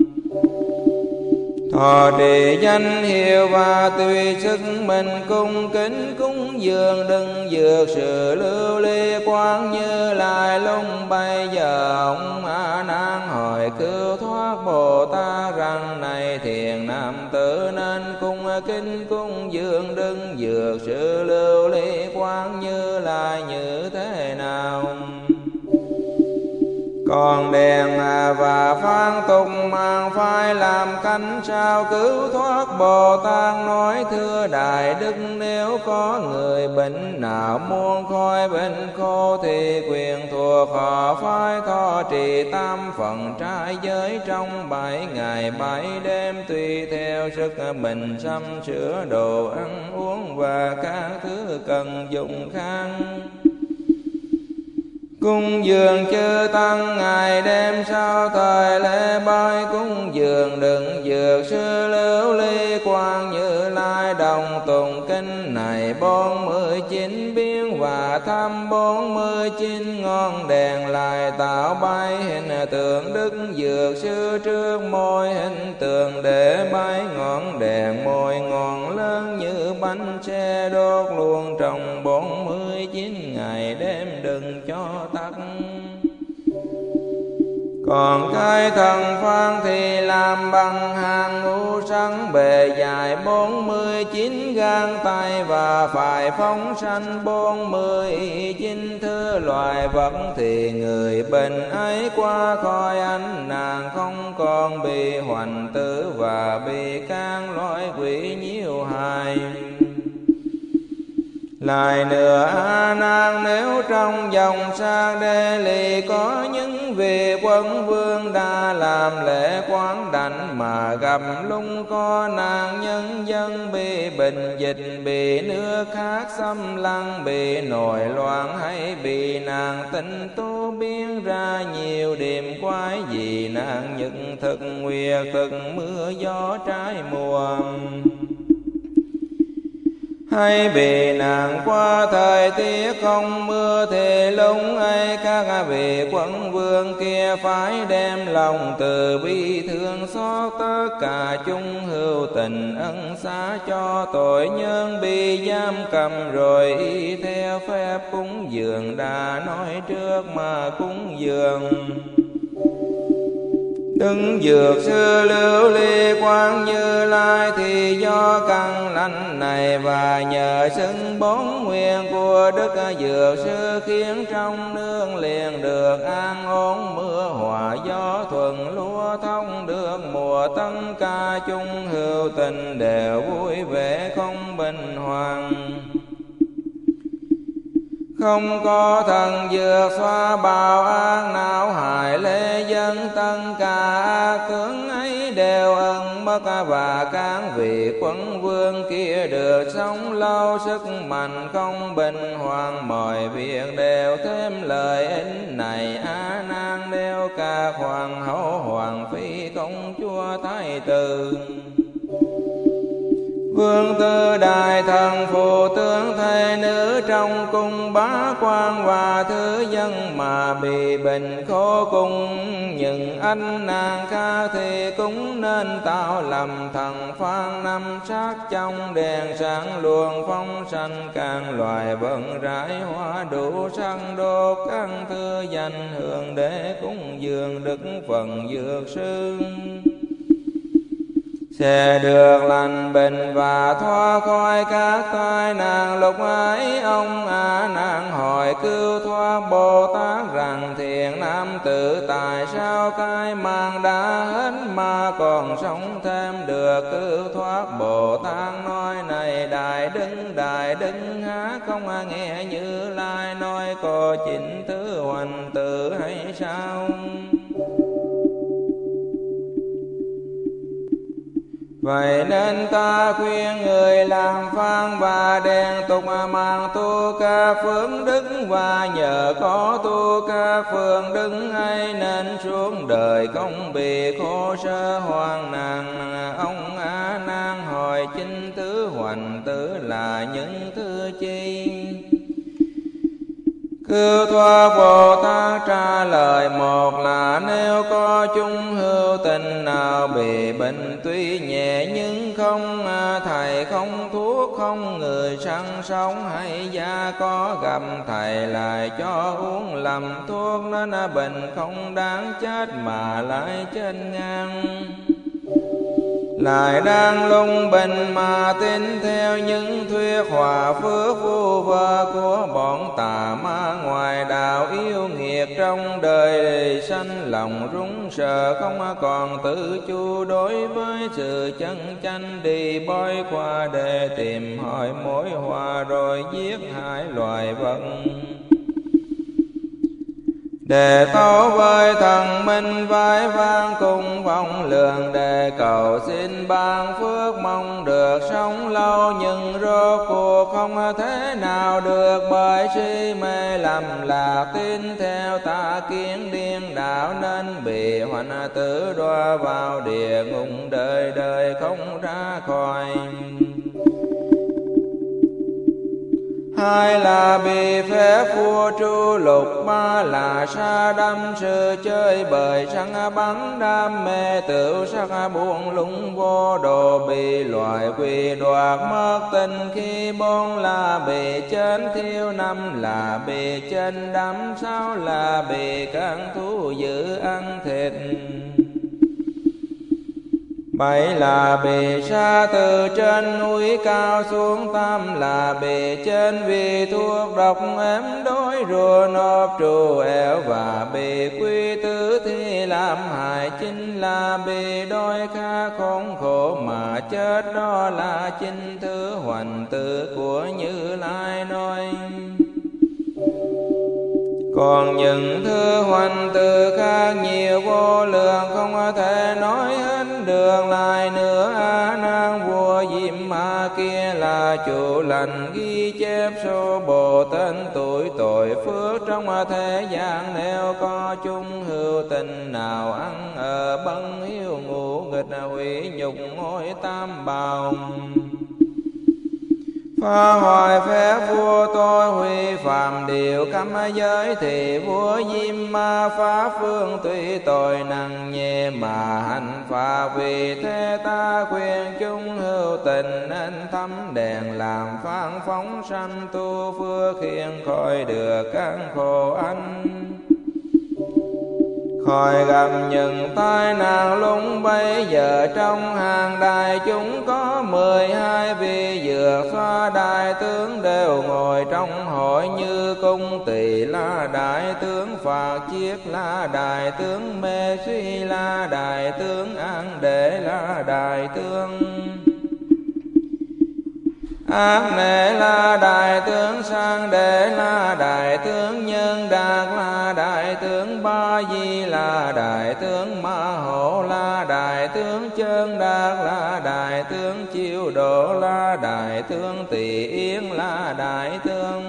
thọ trì danh hiệu và tùy sức mình cung kính cúng dường, đừng dược sự lưu ly quán Như Lai. Lúc bây giờ ông A Nan hỏi cứu thoát Bồ Tát rằng: này thiền nam tử, nên cung kính cúng dường đừng dược sự lưu ly quán Như Lai như thế nào? Còn đèn và phan tục mang phải làm cánh sao cứu thoát Bồ Tát? Nói thưa Đại Đức, nếu có người bệnh nào muốn khỏi bệnh khổ thì quyền thuộc họ phải thọ trì tam phần trai giới trong bảy ngày bảy đêm, tùy theo sức mình sắm sửa đồ ăn uống và các thứ cần dùng khác. Cung dường chư tăng ngày đêm sau thời lễ bái cúng dường đừng dược sư lưu ly quang Như Lai. Đồng tụng kinh này bốn mươi chín biến và thăm bốn mươi chín ngọn đèn, lại tạo bái hình tượng đức dược sư trước môi hình tượng để bái ngọn đèn môi ngọn lớn như bánh xe đốt luôn trong bốn mươi chín ngày đêm đừng cho tắt. Còn cái thần phan thì làm bằng hàng ngũ sắc, bề dài bốn mươi chín gang tay và phải phóng sanh bốn mươi chín thứ loài vật, thì người bệnh ấy qua khỏi ánh nàng không còn bị hoành tử và bị các loại quỷ nhiễu hại. Lại nữa A Nan, nếu trong dòng xa Đê Lì có những vị quân vương đã làm lễ quán đảnh mà gặp lúc có nạn nhân dân bị bệnh dịch, bị nước khác xâm lăng, bị nổi loạn hay bị nạn tinh tu biến ra nhiều điểm quái gì nạn nhật thực nguyệt thực mưa gió trái mùa, hay bị nạn qua thời tiết không mưa, thì lúc ấy các vị quân vương kia phải đem lòng từ bi thương xót tất cả chúng hữu tình, ân xá cho tội nhân bị giam cầm, rồi y theo phép cúng dường đã nói trước mà cúng dường. Đứng dược sư lưu ly quang Như Lai, thì do căn lành này và nhờ xưng bốn nguyện của Đức Dược Sư, khiến trong nương liền được an ổn, mưa hòa gió thuận lúa thông được mùa, tất cả chúng hữu tình đều vui vẻ không bình hoàng. Không có thần dược xoa bào ác não hại lễ dân, tất cả ác tướng ấy đều ẩn mất, và các vị quân vương kia được sống lâu, sức mạnh không bình hoàng, mọi việc đều thêm lợi ích này. A Nan, đều các hoàng hậu hoàng phi công chúa thái tử vương tư đại thần phụ tướng thê nữ trong cung bá quan và thứ dân mà bị bệnh khổ cùng những anh nàng khác, thì cũng nên tạo lầm thần phan năm sát trong đèn sáng luồng phong sanh càng loài vận rải hoa đủ sắc đốt các thứ danh hương để cúng dường đức phần dược sư, sẽ được lành bệnh và thoát khỏi các tai nạn. Lúc ấy ông A Nan hỏi cứu thoát Bồ Tát rằng: thiện nam tử, tại sao cái mạng đã hết mà còn sống thêm được? Cứu thoát Bồ Tát nói: này Đại Đức, Đại Đức há không nghe Như Lai nói có chín thứ hoành tử hay sao? Vậy nên ta khuyên người làm phan và đèn tục mang tu ca phước đức, và nhờ có tu ca phước đức ấy nên xuống đời không bị khổ sở hoang nạn. Ông A Nan hỏi chính tứ hoành tử là những thứ chi? Cư Thoa Bồ Tát trả lời: một là nếu có chung hữu tình nào bị bệnh tuy nhẹ nhưng không thầy, không thuốc, không người săn sống, hay gia có gặp thầy lại cho uống lầm thuốc, nên bệnh không đáng chết mà lại chết ngang. Lại đang lung bình mà tin theo những thuyết hòa phước vu vơ của bọn tà ma ngoài đạo yêu nghiệt, trong đời sanh lòng rúng sợ, không còn tự chu đối với sự chân chánh, đi bói qua để tìm hỏi mối hòa rồi giết hại loài vật. Để tấu với thần minh vai vang cùng vọng lượng, để cầu xin ban phước mong được sống lâu, nhưng rốt cuộc không thế nào được, bởi si mê lầm lạc tin theo tà kiến điên đạo, nên bị hoành tử đọa vào địa ngục đời đời không ra khỏi. Hai là bị phép vua tru lục, ba là sa đắm sự chơi bời săn bắn, đam mê tửu sắc buông lung vô độ, bị loài quỷ đoạt mất tình khi, bốn là bị chết thiêu, năm là bị chết đắm, sáu là bị các thú dữ ăn thịt, bảy là bị sa từ trên núi cao xuống, tám là bị chết vì thuốc độc ếm đối rùa nộp trù ẻo, và bị quy tử thi làm hại, chính là bị đói khát khốn khổ mà chết, đó là chính thứ hoành tử của Như Lai nói. Còn những thứ hoành tử khác nhiều vô lượng, không thể nói hết được. Lại nữa A Nan vua Diêm Ma kia là chủ lành, ghi chép số bộ tên tuổi tội phước trong thế gian, nếu có chung hữu tình nào ăn ở bân hiếu ngũ nghịch, hủy nhục ngôi tam bào, phá hoại phép vua tôi hủy phạm điều cấm giới, thì vua Diêm Ma phá phương tuy tội nặng nhẹ mà hành phạt. Vì thế ta khuyên chúng hữu tình nên thắm đèn làm phan phóng sanh, tu phước khiên khỏi được các khổ ách, khỏi gặp những tai nạn lung. Bây giờ trong hàng đại chúng có mười hai vị dược xoa đại tướng, đều ngồi trong hội như cung Tỳ La đại tướng, Phạt Chiết La đại tướng, Mê Suy La đại tướng, An Đệ La đại tướng, Ác Nệ La đại tướng, Sang Đệ La đại tướng, Nhân Đạt La đại tướng, Ba Di La đại tướng, Ma Hổ La đại tướng, Chân Đạt La đại tướng, Chiêu Độ La đại tướng, Tỳ Yên La đại tướng.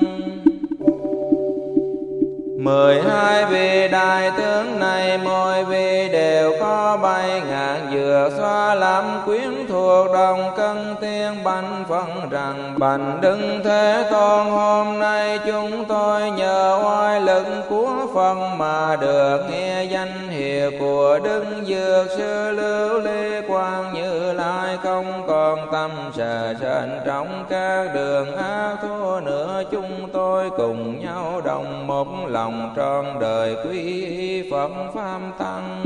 Mười hai vị đại tướng này mỗi vị đều có bảy ngàn dược xoa làm quyến thuộc, đồng cân tiên bánh phân rằng: Bạch Đức Thế Tôn, hôm nay chúng tôi nhờ oai lực của Phật mà được nghe danh hiệu của Đức Dược Sư Lưu Ly Quang Như Lai, không còn tâm sợ sệt trong các đường ác thua nữa. Chúng tôi cùng nhau đồng một lòng trọn đời quy y Phật Pháp Tăng,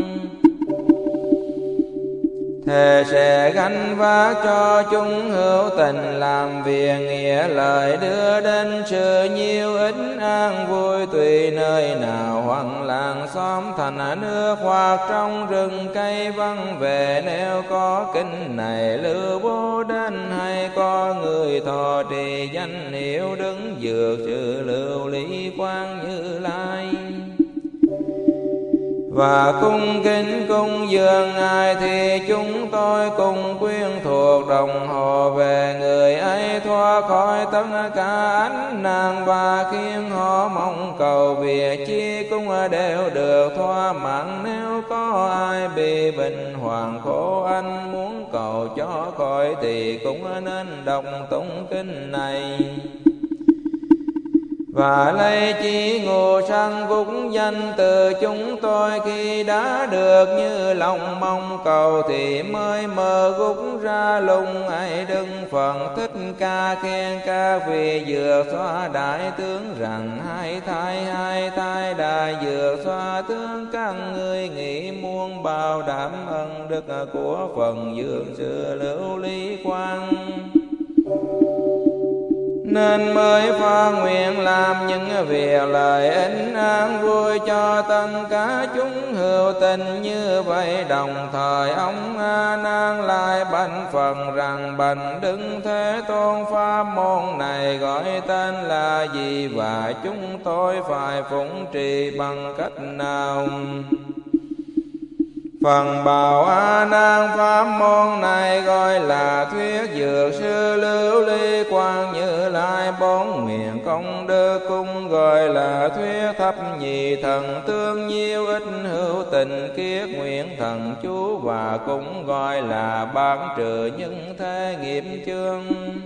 thề sẽ gánh vác cho chúng hữu tình, làm việc nghĩa lời đưa đến sự nhiêu ích an vui, tùy nơi nào hoặc làng xóm thành nước hoặc trong rừng cây vắng vẻ. Nếu có kinh này lưu bố đến, hay có người thọ trì danh hiệu Đứng Dược Sư Lưu Ly Quang Như Lai, và cung kính cung dường Ngài, thì chúng tôi cùng quyến thuộc đồng hồ về người ấy thoát khỏi tất cả ánh nạn, và khiến họ mong cầu việc chi cũng đều được thỏa mãn. Nếu có ai bị bệnh hoạn khổ anh muốn cầu cho khỏi, thì cũng nên đọc tụng kinh này. Và lấy chí ngộ sang vúc danh từ chúng tôi, khi đã được như lòng mong cầu, thì mới mở gúc ra lùng ấy đứng phần Thích Ca khen các vị dược xoa đại tướng, rằng hai thai hai thai đại dược xoa tướng, các ngươi nghĩ muốn bảo đảm ân đức của phần dược sư Lưu Ly Quang, nên mới phát nguyện làm những việc lợi ích an vui cho tất cả chúng hữu tình. Như vậy đồng thời ông A Nan lại bạch Phật rằng: bạch Đức Thế Tôn, pháp môn này gọi tên là gì, và chúng tôi phải phụng trì bằng cách nào? Phần bảo: A Nan, pháp môn này gọi là thuyết dược sư Lưu Ly Quang Như Lai bốn nguyện công đức, cũng gọi là thuyết thập nhị thần tương nhiêu ích hữu tình kiết nguyện thần chú, và cũng gọi là bán trừ những thế nghiệp chướng.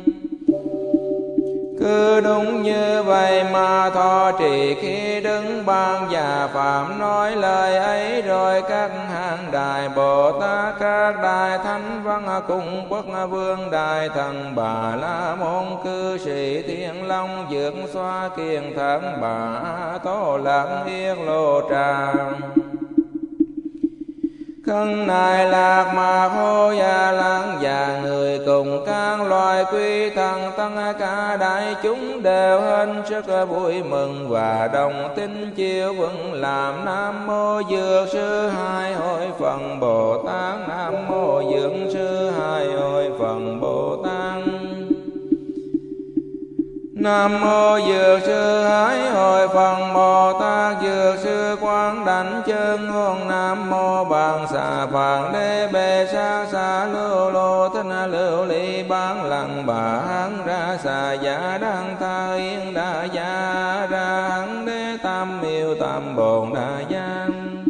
Cứ đúng như vậy mà thọ trì, khi đứng ban già phạm nói lời ấy, rồi các hàng đại Bồ Tát, các đại thánh văn cùng quốc vương, đại thần Bà La Môn, cư sĩ Thiên Long, Dược Xoa Kiền Thần Bà Tô Lạc Yết Lô Trà, Khân Nai Lạc Mạc Hô Gia Lăng, và người cùng các loài quy thần tất cả đại chúng đều hết sức vui mừng và đồng tin chiêu vững làm. Nam mô Dược Sư Hai Hội Phần Bồ Tát, Nam mô Dược Sư Hai Hội Phần Bồ Tát, Nam mô Dược Sư Hải Hội Phần Bồ Tát. Dược Sư Quán Đảnh Chân Ngôn, Nam mô Bàn Xà Phạn Đế Bê Sát Xà Lưu Lô Thích Lưu Ly Bán Lăng Bà Hán Ra Xà Giả Đăng Tha Yên Đa Gia Ra Hán Đế Tam Miêu Tam Bồn Đa Giang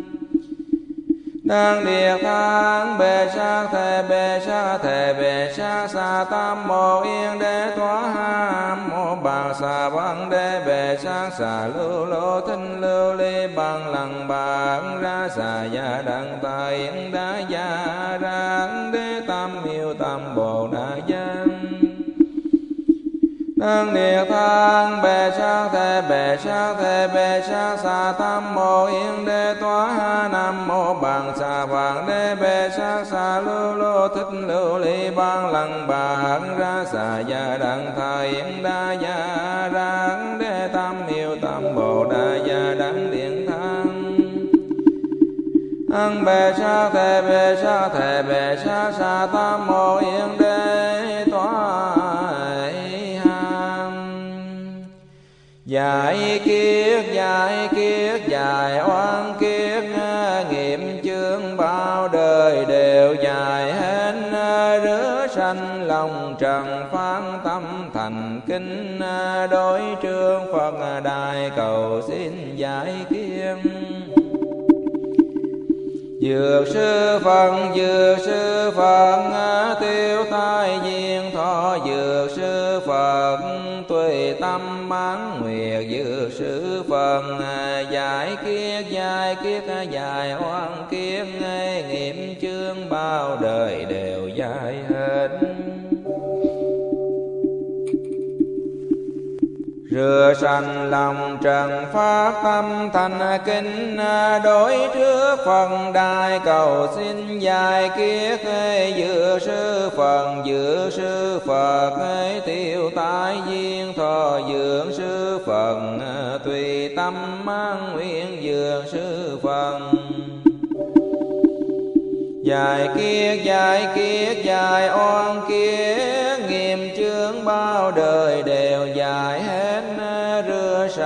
đang điệt thang bề sát thề bề sát thề bề sát xà tam mô yên đế thoá ham mô bàn xà văn đế bề sát xà lưu lô thinh lưu ly bằng lăng bàn ra xà gia đăng ta yên đá gia ra đế tam miêu tam bồ đa giang đang điệt thang bề sát thề bề sát thề bề sát xà tam mô yên đế thoá ha nam mô bằng xà vàng đế bề sát xà lưu lô thích lưu ly ban lăng bàn ra xà gia đăng tha yên đa gia ra đế tam miêu tam bồ đa gia đăng điện thang ăn bề sát thề bề sát thề bề sát xà tam mô yên đế thoá giải kiết giải kiết giải oan kiết nghiệm chướng bao đời đều dài hết rứa sanh lòng trần phán tâm thành kinh đối trương Phật đại cầu xin giải kiết. Dược sư Phật dược sư Phật tiêu tai duyên thọ dược sư Phật tùy tâm bán nguyệt dược sư Phật giải kiết giải kiết giải oan kiết nghiệm chướng bao đời đều dài hết rửa sanh lòng trần phát tâm thành kinh đối trước phần đại cầu xin giải kiết dược sư Phật dược sư Phật tiêu tai duyên thọ dược sư Phật tùy tâm mang nguyện dược sư Phật giải kiết giải kiết giải oan kiết nghiệm chướng bao đời đều dài hết rửa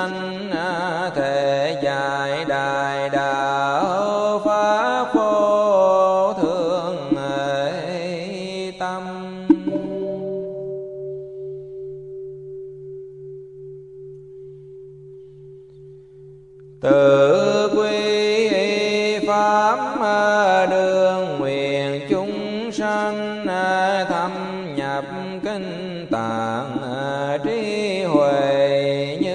tự quy pháp đương nguyện chúng sanh thâm nhập kinh tạng trí huệ như